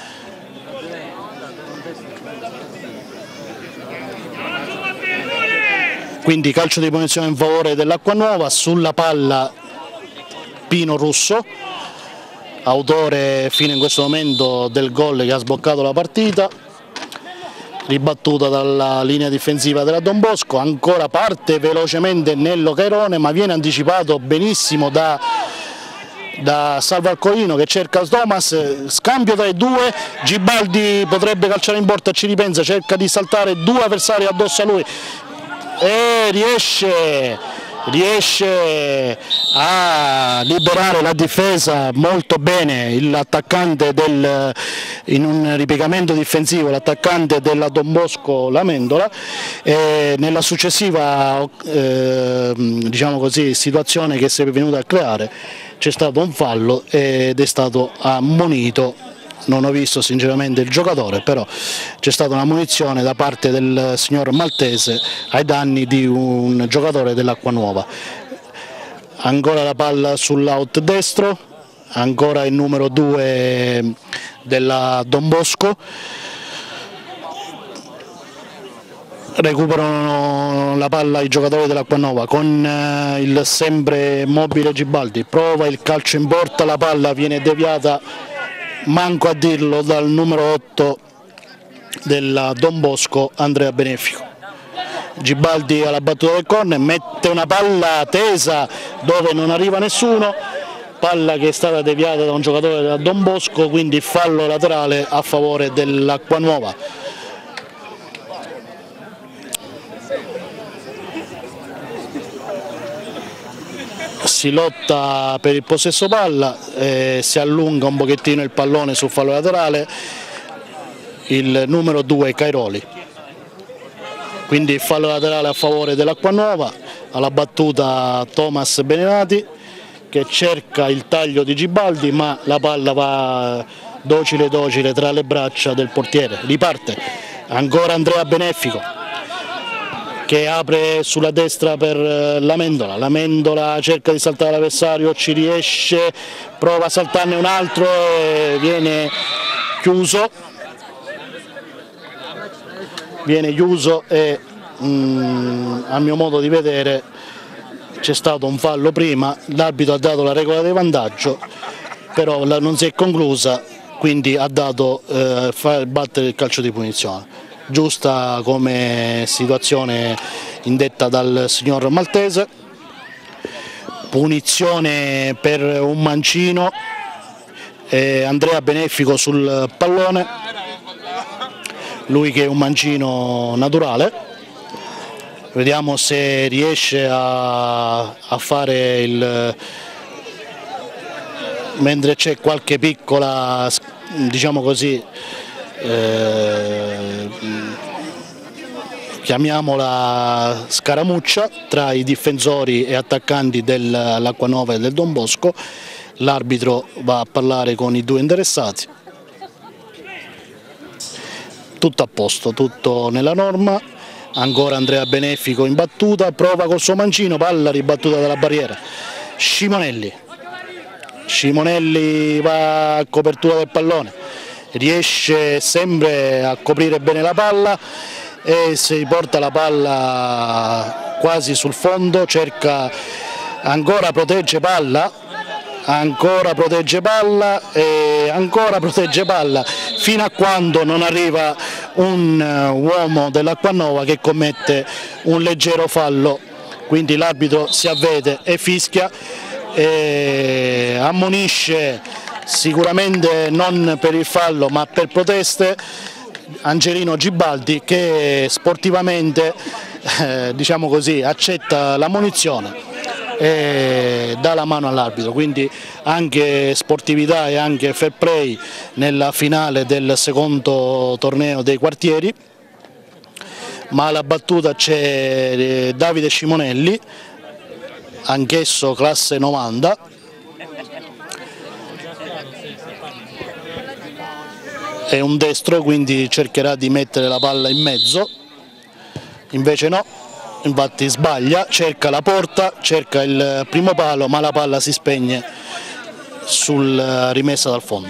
Quindi calcio di punizione in favore dell'Acquanuova, sulla palla Pino Russo, autore fino in questo momento del gol che ha sbloccato la partita. Ribattuta dalla linea difensiva della Don Bosco, ancora parte velocemente Nello Cairone ma viene anticipato benissimo da, da Salvo Alcolino che cerca Thomas, scambio tra i due, Gibaldi potrebbe calciare in porta, ci ripensa, cerca di saltare due avversari addosso a lui e riesce, riesce a liberare la difesa molto bene l'attaccante del, in un ripiegamento difensivo, l'attaccante della Don Bosco Lamendola, e nella successiva eh, diciamo così, situazione che si è venuta a creare c'è stato un fallo ed è stato ammonito. Non ho visto sinceramente il giocatore, però c'è stata una munizione da parte del signor Maltese ai danni di un giocatore dell'Acquanuova. Ancora la palla sull'out destro, ancora il numero due della Don Bosco, recuperano la palla i giocatori dell'Acquanuova con il sempre mobile Gibaldi, prova il calcio in porta, la palla viene deviata, manco a dirlo, dal numero otto della Don Bosco Andrea Benefico. Gibaldi alla battuta del corner, mette una palla tesa dove non arriva nessuno, palla che è stata deviata da un giocatore della Don Bosco, quindi fallo laterale a favore dell'Acquanuova. Si lotta per il possesso palla, eh, si allunga un pochettino il pallone sul fallo laterale il numero due Cairoli. quindi fallo laterale a favore dell'Acquanuova, alla battuta Thomas Benenati che cerca il taglio di Gibaldi, ma la palla va docile docile tra le braccia del portiere, riparte ancora Andrea Benefico che apre sulla destra per Lamendola, Lamendola cerca di saltare l'avversario, ci riesce, prova a saltarne un altro e viene chiuso, viene chiuso e mm, a mio modo di vedere c'è stato un fallo prima, l'arbitro ha dato la regola di vantaggio, però non si è conclusa, quindi ha dato eh, far battere il calcio di punizione. Giusta come situazione indetta dal signor Maltese, punizione per un mancino, eh, Andrea Benefico sul pallone, lui che è un mancino naturale. Vediamo se riesce a, a fare il... mentre c'è qualche piccola, diciamo così, eh, chiamiamola scaramuccia tra i difensori e attaccanti dell'Acquanuova e del Don Bosco, l'arbitro va a parlare con i due interessati. Tutto a posto, tutto nella norma. Ancora Andrea Benefico in battuta, prova col suo mancino, palla ribattuta dalla barriera. Scimonelli, Scimonelli va a copertura del pallone, riesce sempre a coprire bene la palla e si porta la palla quasi sul fondo, cerca, ancora protegge palla, ancora protegge palla e ancora protegge palla fino a quando non arriva un uomo dell'Acquanuova che commette un leggero fallo, quindi l'arbitro si avvede e fischia e ammonisce, sicuramente non per il fallo ma per proteste, Angelino Gibaldi che sportivamente eh, diciamo così, accetta l'ammonizione e dà la mano all'arbitro, quindi anche sportività e anche fair play nella finale del secondo torneo dei quartieri. Ma alla battuta c'è Davide Scimonelli, anch'esso classe novanta, è un destro, quindi cercherà di mettere la palla in mezzo, invece no. Infatti sbaglia, cerca la porta, cerca il primo palo, ma la palla si spegne sul rimessa dal fondo.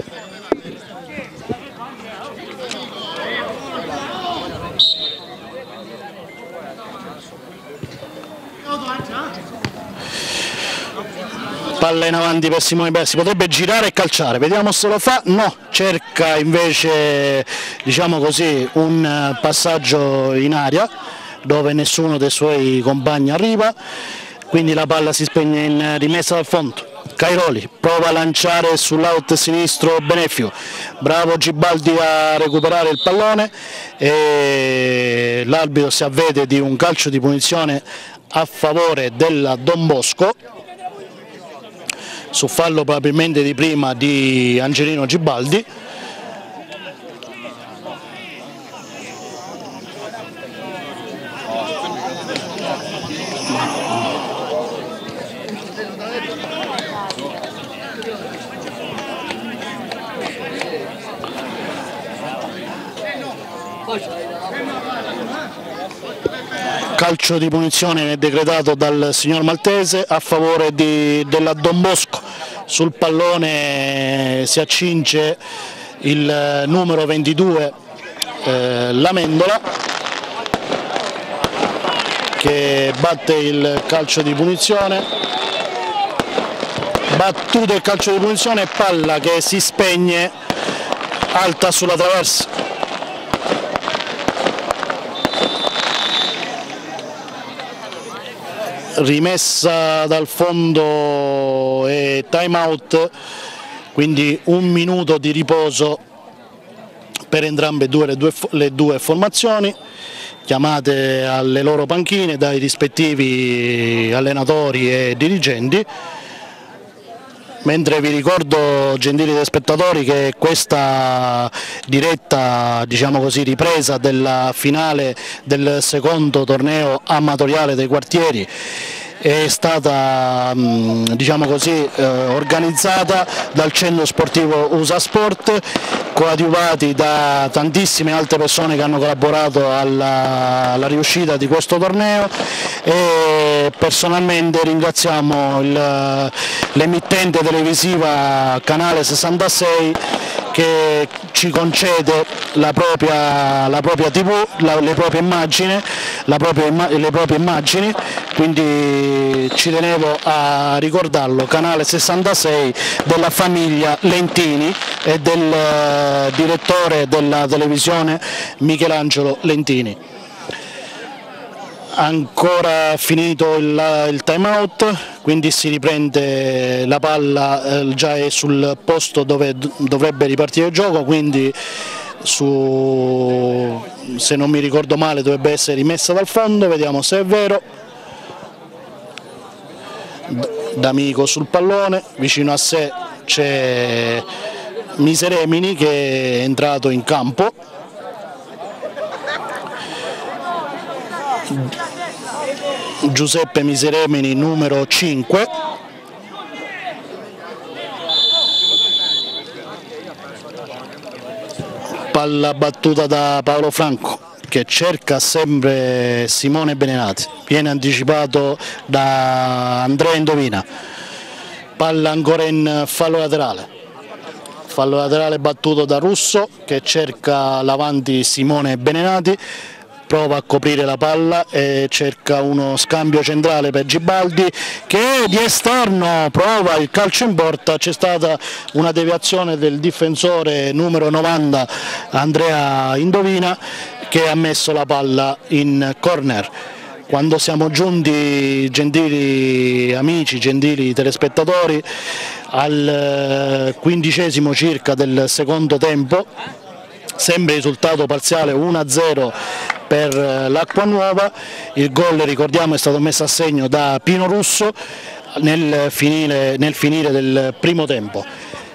Palla in avanti per Simone Bessi, potrebbe girare e calciare, vediamo se lo fa, no, cerca invece, diciamo così, un passaggio in aria dove nessuno dei suoi compagni arriva, quindi la palla si spegne in rimessa dal fondo. Cairoli prova a lanciare sull'out sinistro Benefico, bravo Gibaldi a recuperare il pallone e l'arbitro si avvede di un calcio di punizione a favore della Don Bosco su fallo probabilmente di prima di Angelino Gibaldi. Calcio di punizione decretato dal signor Maltese a favore di, della Don Bosco. Sul pallone si accinge il numero ventidue eh, Lamendola che batte il calcio di punizione, battuto il calcio di punizione, palla che si spegne alta sulla traversa. Rimessa dal fondo e time out, quindi un minuto di riposo per entrambe due, le, due, le due formazioni, chiamate alle loro panchine dai rispettivi allenatori e dirigenti. Mentre vi ricordo, gentili telespettatori, che questa diretta, diciamo così, ripresa della finale del secondo torneo amatoriale dei quartieri è stata, diciamo così, eh, organizzata dal centro sportivo U S A Sport, coadiuvati da tantissime altre persone che hanno collaborato alla, alla riuscita di questo torneo, e personalmente ringraziamo l'emittente televisiva Canale sessantasei che ci concede la propria, la propria tivù, la, le proprie immagini, la propria, le proprie immagini, quindi ci tenevo a ricordarlo, Canale sessantasei della famiglia Lentini e del uh, direttore della televisione Michelangelo Lentini. Ancora finito il, il time out, quindi si riprende la palla, eh, già è sul posto dove dovrebbe ripartire il gioco, quindi su, se non mi ricordo male dovrebbe essere rimessa dal fondo, vediamo se è vero. D'Amico sul pallone, vicino a sé c'è Miseremini che è entrato in campo. Giuseppe Miseremini, numero cinque. Palla battuta da Paolo Franco che cerca sempre Simone Benenati, viene anticipato da Andrea Indovina. Palla ancora in fallo laterale, fallo laterale battuto da Russo che cerca l'avanti Simone Benenati, prova a coprire la palla e cerca uno scambio centrale per Gibaldi che di esterno prova il calcio in porta. C'è stata una deviazione del difensore numero novanta Andrea Indovina che ha messo la palla in corner. Quando siamo giunti, gentili amici, gentili telespettatori, al quindicesimo circa del secondo tempo, sempre risultato parziale uno a zero per l'Acquanuova, il gol, ricordiamo, è stato messo a segno da Pino Russo nel finire, nel finire del primo tempo.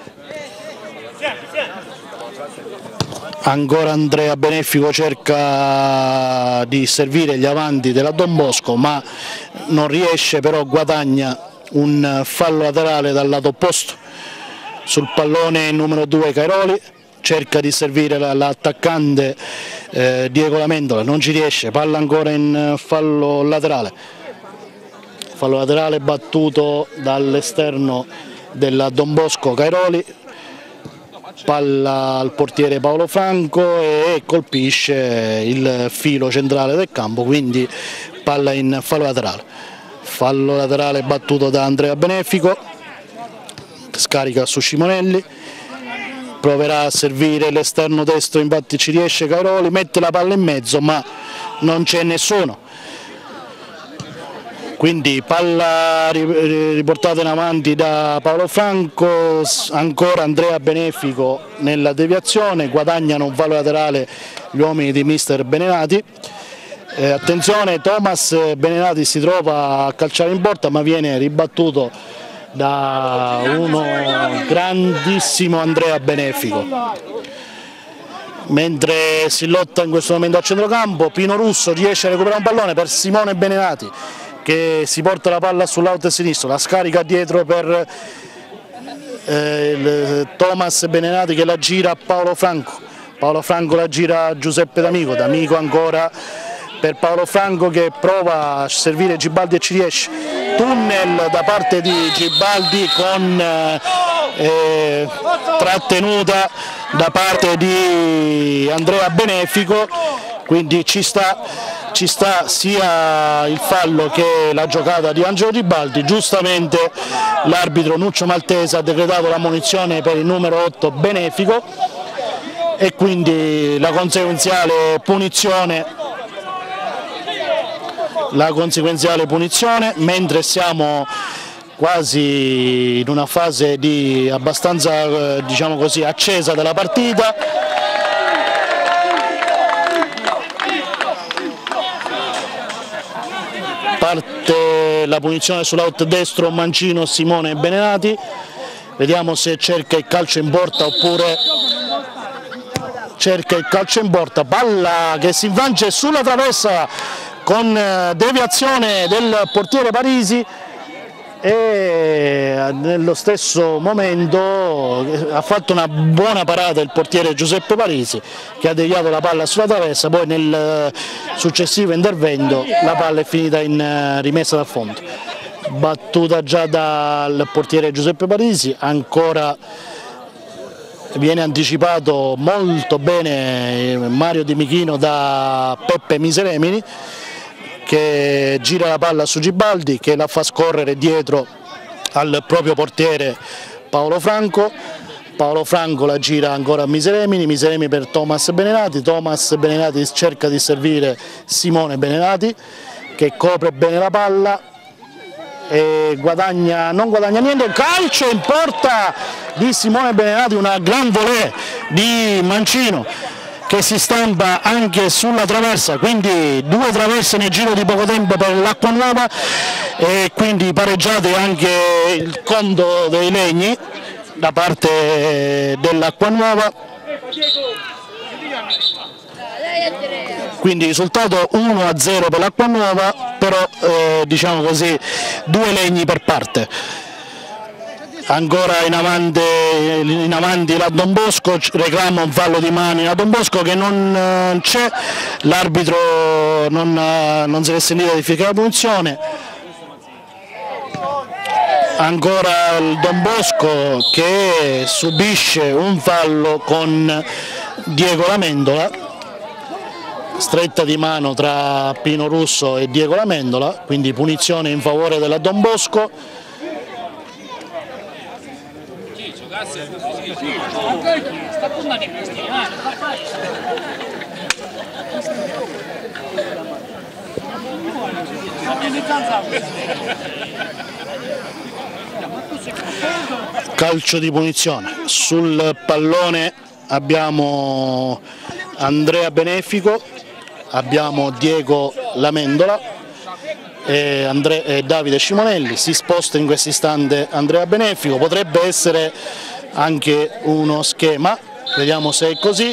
Ancora Andrea Benefico cerca di servire gli avanti della Don Bosco ma non riesce, però guadagna un fallo laterale dal lato opposto. Sul pallone numero due Cairoli, cerca di servire l'attaccante eh, Diego Lamendola, non ci riesce, palla ancora in fallo laterale, fallo laterale battuto dall'esterno della Don Bosco Cairoli, palla al portiere Paolo Franco e colpisce il filo centrale del campo, quindi palla in fallo laterale, fallo laterale battuto da Andrea Benefico, scarica su Scimonelli, proverà a servire l'esterno destro, infatti ci riesce Cairoli, mette la palla in mezzo ma non c'è nessuno, quindi palla riportata in avanti da Paolo Franco, ancora Andrea Benefico nella deviazione, guadagnano un fallo laterale gli uomini di mister Benenati. Eh, attenzione, Thomas Benenati si trova a calciare in porta ma viene ribattuto da uno grandissimo Andrea Benefico. Mentre si lotta in questo momento a centrocampo, Pino Russo riesce a recuperare un pallone per Simone Benenati che si porta la palla sull'out sinistro, la scarica dietro per eh, Thomas Benenati che la gira a Paolo Franco, Paolo Franco la gira a Giuseppe D'Amico, D'Amico ancora per Paolo Franco che prova a servire Gibaldi e ci riesce, tunnel da parte di Gibaldi con eh, trattenuta da parte di Andrea Benefico, quindi ci sta, ci sta sia il fallo che la giocata di Angelo Gibaldi. Giustamente l'arbitro Nuccio Maltese ha decretato la munizione per il numero otto Benefico e quindi la conseguenziale punizione la conseguenziale punizione, mentre siamo quasi in una fase di abbastanza, diciamo così, accesa della partita. Parte la punizione sull'out destro Mancino Simone Benenati vediamo se cerca il calcio in porta oppure cerca il calcio in porta, palla che si infrange sulla traversa con deviazione del portiere Parisi e nello stesso momento ha fatto una buona parata il portiere Giuseppe Parisi che ha deviato la palla sulla traversa, poi nel successivo intervento la palla è finita in rimessa dal fondo. Battuta già dal portiere Giuseppe Parisi, ancora viene anticipato molto bene Mario Di Michino da Peppe Miseremini, che gira la palla su Gibaldi, che la fa scorrere dietro al proprio portiere Paolo Franco. Paolo Franco la gira ancora a Miseremini, Miseremini per Thomas Benenati, Thomas Benenati cerca di servire Simone Benenati che copre bene la palla e guadagna, non guadagna niente, calcio in porta di Simone Benenati, una gran volée di Mancino che si stampa anche sulla traversa, quindi due traverse nel giro di poco tempo per l'Acquanuova e quindi pareggiate anche il conto dei legni da parte dell'Acquanuova, quindi risultato uno a zero per l'Acquanuova, però eh, diciamo così due legni per parte. Ancora in avanti, in avanti la Don Bosco, reclama un fallo di mani la Don Bosco che non c'è, l'arbitro non, non si è sentito di fare la punizione. Ancora il Don Bosco che subisce un fallo con Diego Lamendola, stretta di mano tra Pino Russo e Diego Lamendola, quindi punizione in favore della Don Bosco. Calcio di punizione, sul pallone abbiamo Andrea Benefico, abbiamo Diego Lamendola e, Andre, e Davide Scimonelli. Si sposta in questo istante Andrea Benefico, potrebbe essere anche uno schema, vediamo se è così,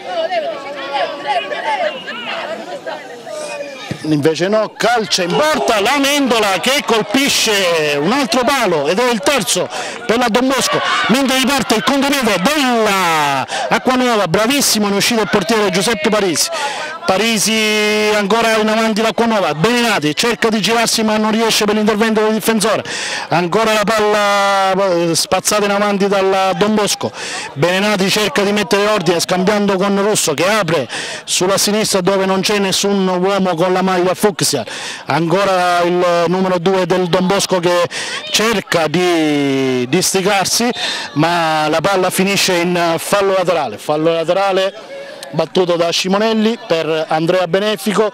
invece no, calcia in porta, Lamendola che colpisce un altro palo ed è il terzo per la Don Bosco, mentre riparte il contenente della Acquanuova, bravissimo in uscita il portiere Giuseppe Parisi. Parisi ancora in avanti l'Acquanuova, Benenati cerca di girarsi ma non riesce per l'intervento del difensore, ancora la palla spazzata in avanti dalla Don Bosco, Benenati cerca di mettere ordine scambiando con Russo che apre sulla sinistra dove non c'è nessun uomo con la maglia fucsia, ancora il numero due del Don Bosco che cerca di districarsi ma la palla finisce in fallo laterale, fallo laterale battuto da Scimonelli per Andrea Benefico,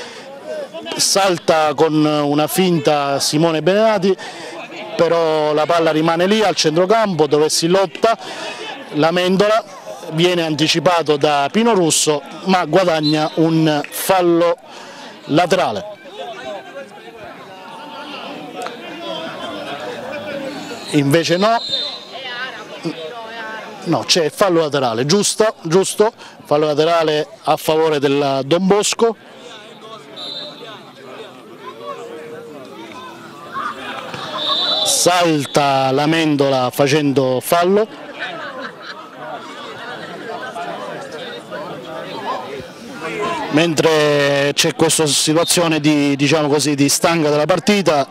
salta con una finta Simone Benenati, però la palla rimane lì al centrocampo dove si lotta, Lamendola viene anticipato da Pino Russo ma guadagna un fallo laterale. Invece no, no, c'è fallo laterale, giusto, giusto, fallo laterale a favore del Don Bosco. Salta Lamendola facendo fallo. Mentre c'è questa situazione di, diciamo così, di stanga della partita,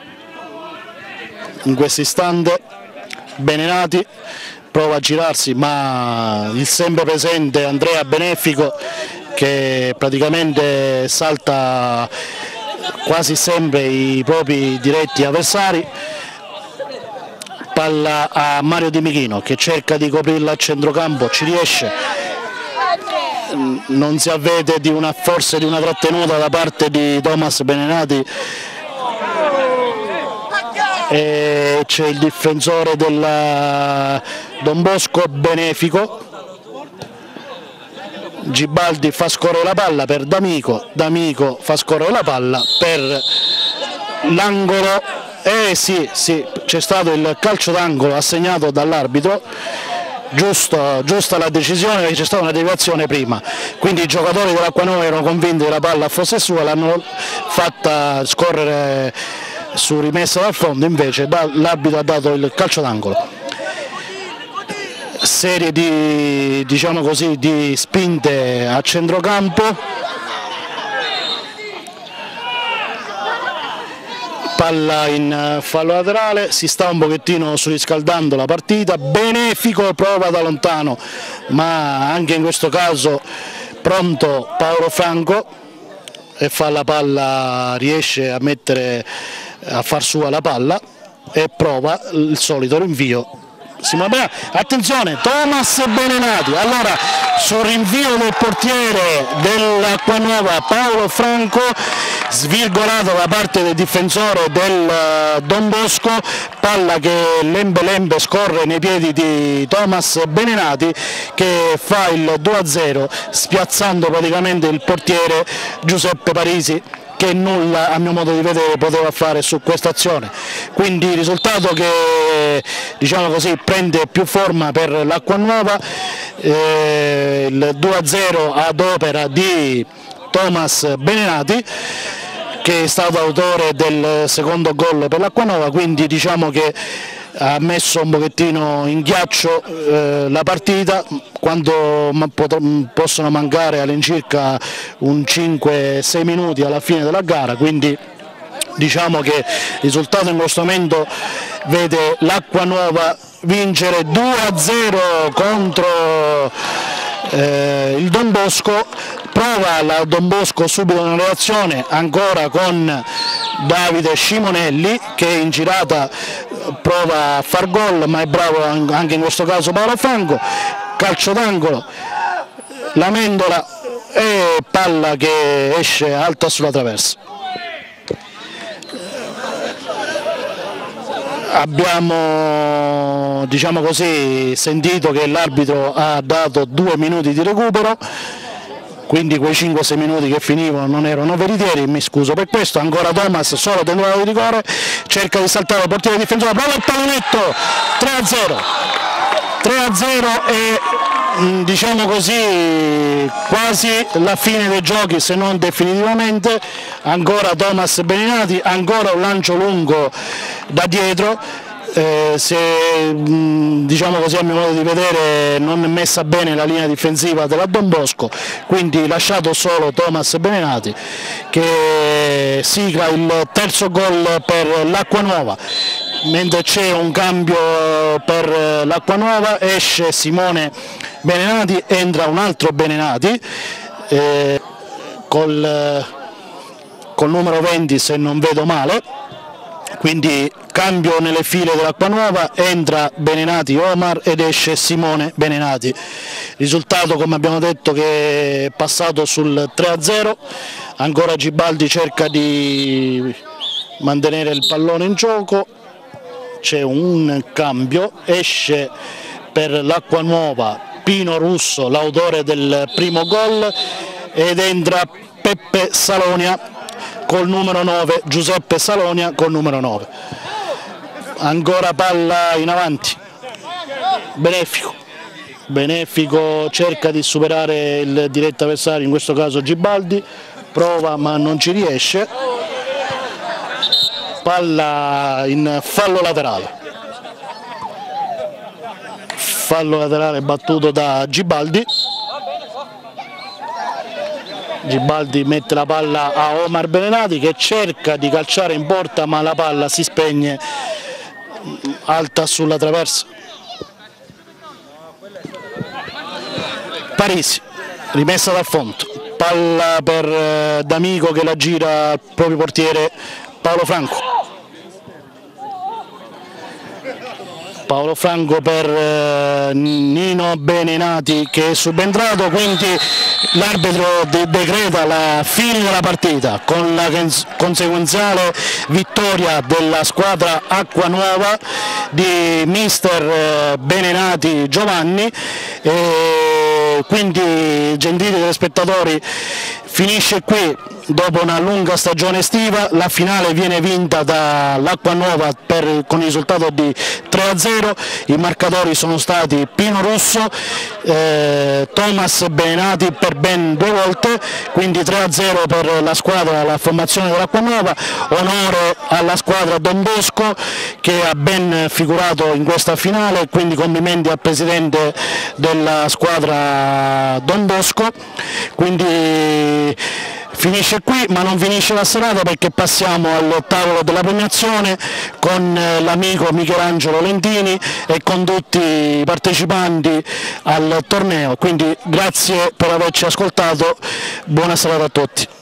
in questo istante Benenati prova a girarsi ma il sempre presente Andrea Benefico che praticamente salta quasi sempre i propri diretti avversari, palla a Mario Di Michino che cerca di coprirla a centrocampo, ci riesce, non si avvede di una, forse di una trattenuta da parte di Thomas Benenati e c'è il difensore del Don Bosco Benefico, Gibaldi fa scorrere la palla per D'Amico, D'Amico fa scorrere la palla per l'angolo Eh sì, sì, c'è stato il calcio d'angolo assegnato dall'arbitro, giusto, giusta la decisione perché c'è stata una deviazione prima, quindi i giocatori dell'Acquanova erano convinti che la palla fosse sua, l'hanno fatta scorrere su rimessa dal fondo, invece l'arbitro ha dato il calcio d'angolo. Serie di, diciamo così, di spinte a centrocampo. Palla in fallo laterale, si sta un pochettino surriscaldando la partita, Benefico prova da lontano, ma anche in questo caso pronto Paolo Franco e fa la palla, riesce a mettere, a far sua la palla e prova il solito rinvio. Attenzione, Thomas Benenati, allora sul rinvio del portiere dell'Acquanova Paolo Franco, svirgolato da parte del difensore del Don Bosco, palla che lembe lembe scorre nei piedi di Thomas Benenati che fa il due a zero spiazzando praticamente il portiere Giuseppe Parisi, che nulla a mio modo di vedere poteva fare su questa azione. Quindi il risultato che, diciamo così, prende più forma per l'Acquanova, eh, il due a zero ad opera di Thomas Benenati, che è stato autore del secondo gol per l'Acquanova, quindi diciamo che ha messo un pochettino in ghiaccio eh, la partita, quando possono mancare all'incirca un cinque sei minuti alla fine della gara, quindi diciamo che il risultato in questo momento vede l'Acquanova vincere due a zero contro eh, il Don Bosco. Prova la Don Bosco subito una reazione ancora con Davide Scimonelli che in girata prova a far gol, ma è bravo anche in questo caso Paolo Franco, calcio d'angolo, la mendola e palla che esce alta sulla traversa. Abbiamo, diciamo così, sentito che l'arbitro ha dato due minuti di recupero, quindi quei cinque sei minuti che finivano non erano veritieri, mi scuso per questo. Ancora Thomas, solo tentato di rigore, cerca di saltare il portiere difensore, prova il pallonetto, tre a zero, tre a zero e diciamo così quasi la fine dei giochi, se non definitivamente. Ancora Thomas Benenati, ancora un lancio lungo da dietro. Eh, se diciamo così, a mio modo di vedere, non è messa bene la linea difensiva della Don Bosco, quindi lasciato solo Thomas Benenati che sigla il terzo gol per l'Acquanova. Mentre c'è un cambio per l'Acquanova, esce Simone Benenati, entra un altro Benenati eh, col, col numero venti se non vedo male. Quindi cambio nelle file dell'Acquanova, entra Benenati Omar ed esce Simone Benenati. Risultato, come abbiamo detto, che è passato sul tre a zero, ancora Gibaldi cerca di mantenere il pallone in gioco, c'è un cambio, esce per l'Acquanova Pino Russo, l'autore del primo gol, ed entra Peppe Salonia col numero nove, Giuseppe Salonia col numero nove. Ancora palla in avanti, Benefico, Benefico cerca di superare il diretto avversario, in questo caso Gibaldi, prova ma non ci riesce, palla in fallo laterale, fallo laterale battuto da Gibaldi. Gibaldi mette la palla a Omar Benenati che cerca di calciare in porta, ma la palla si spegne alta sulla traversa. Parisi, rimessa dal fondo, palla per eh, D'Amico che la gira al proprio portiere Paolo Franco. Paolo Franco per eh, Nino Benenati che è subentrato, quindi l'arbitro de decreta la fine della partita con la conseguenziale vittoria della squadra Acquanova di mister eh, Benenati Giovanni. E quindi, gentili telespettatori, finisce qui dopo una lunga stagione estiva, la finale viene vinta dall'Acquanuova per, con il risultato di tre a zero, i marcatori sono stati Pino Russo, eh, Thomas Benati per ben due volte, quindi tre a zero per la squadra, la formazione dell'Acquanuova, onore alla squadra Don Bosco che ha ben figurato in questa finale, quindi complimenti al presidente della squadra Don Bosco. Quindi finisce qui, ma non finisce la serata perché passiamo al tavolo della premiazione con l'amico Michelangelo Lentini e con tutti i partecipanti al torneo. Quindi grazie per averci ascoltato, buona serata a tutti.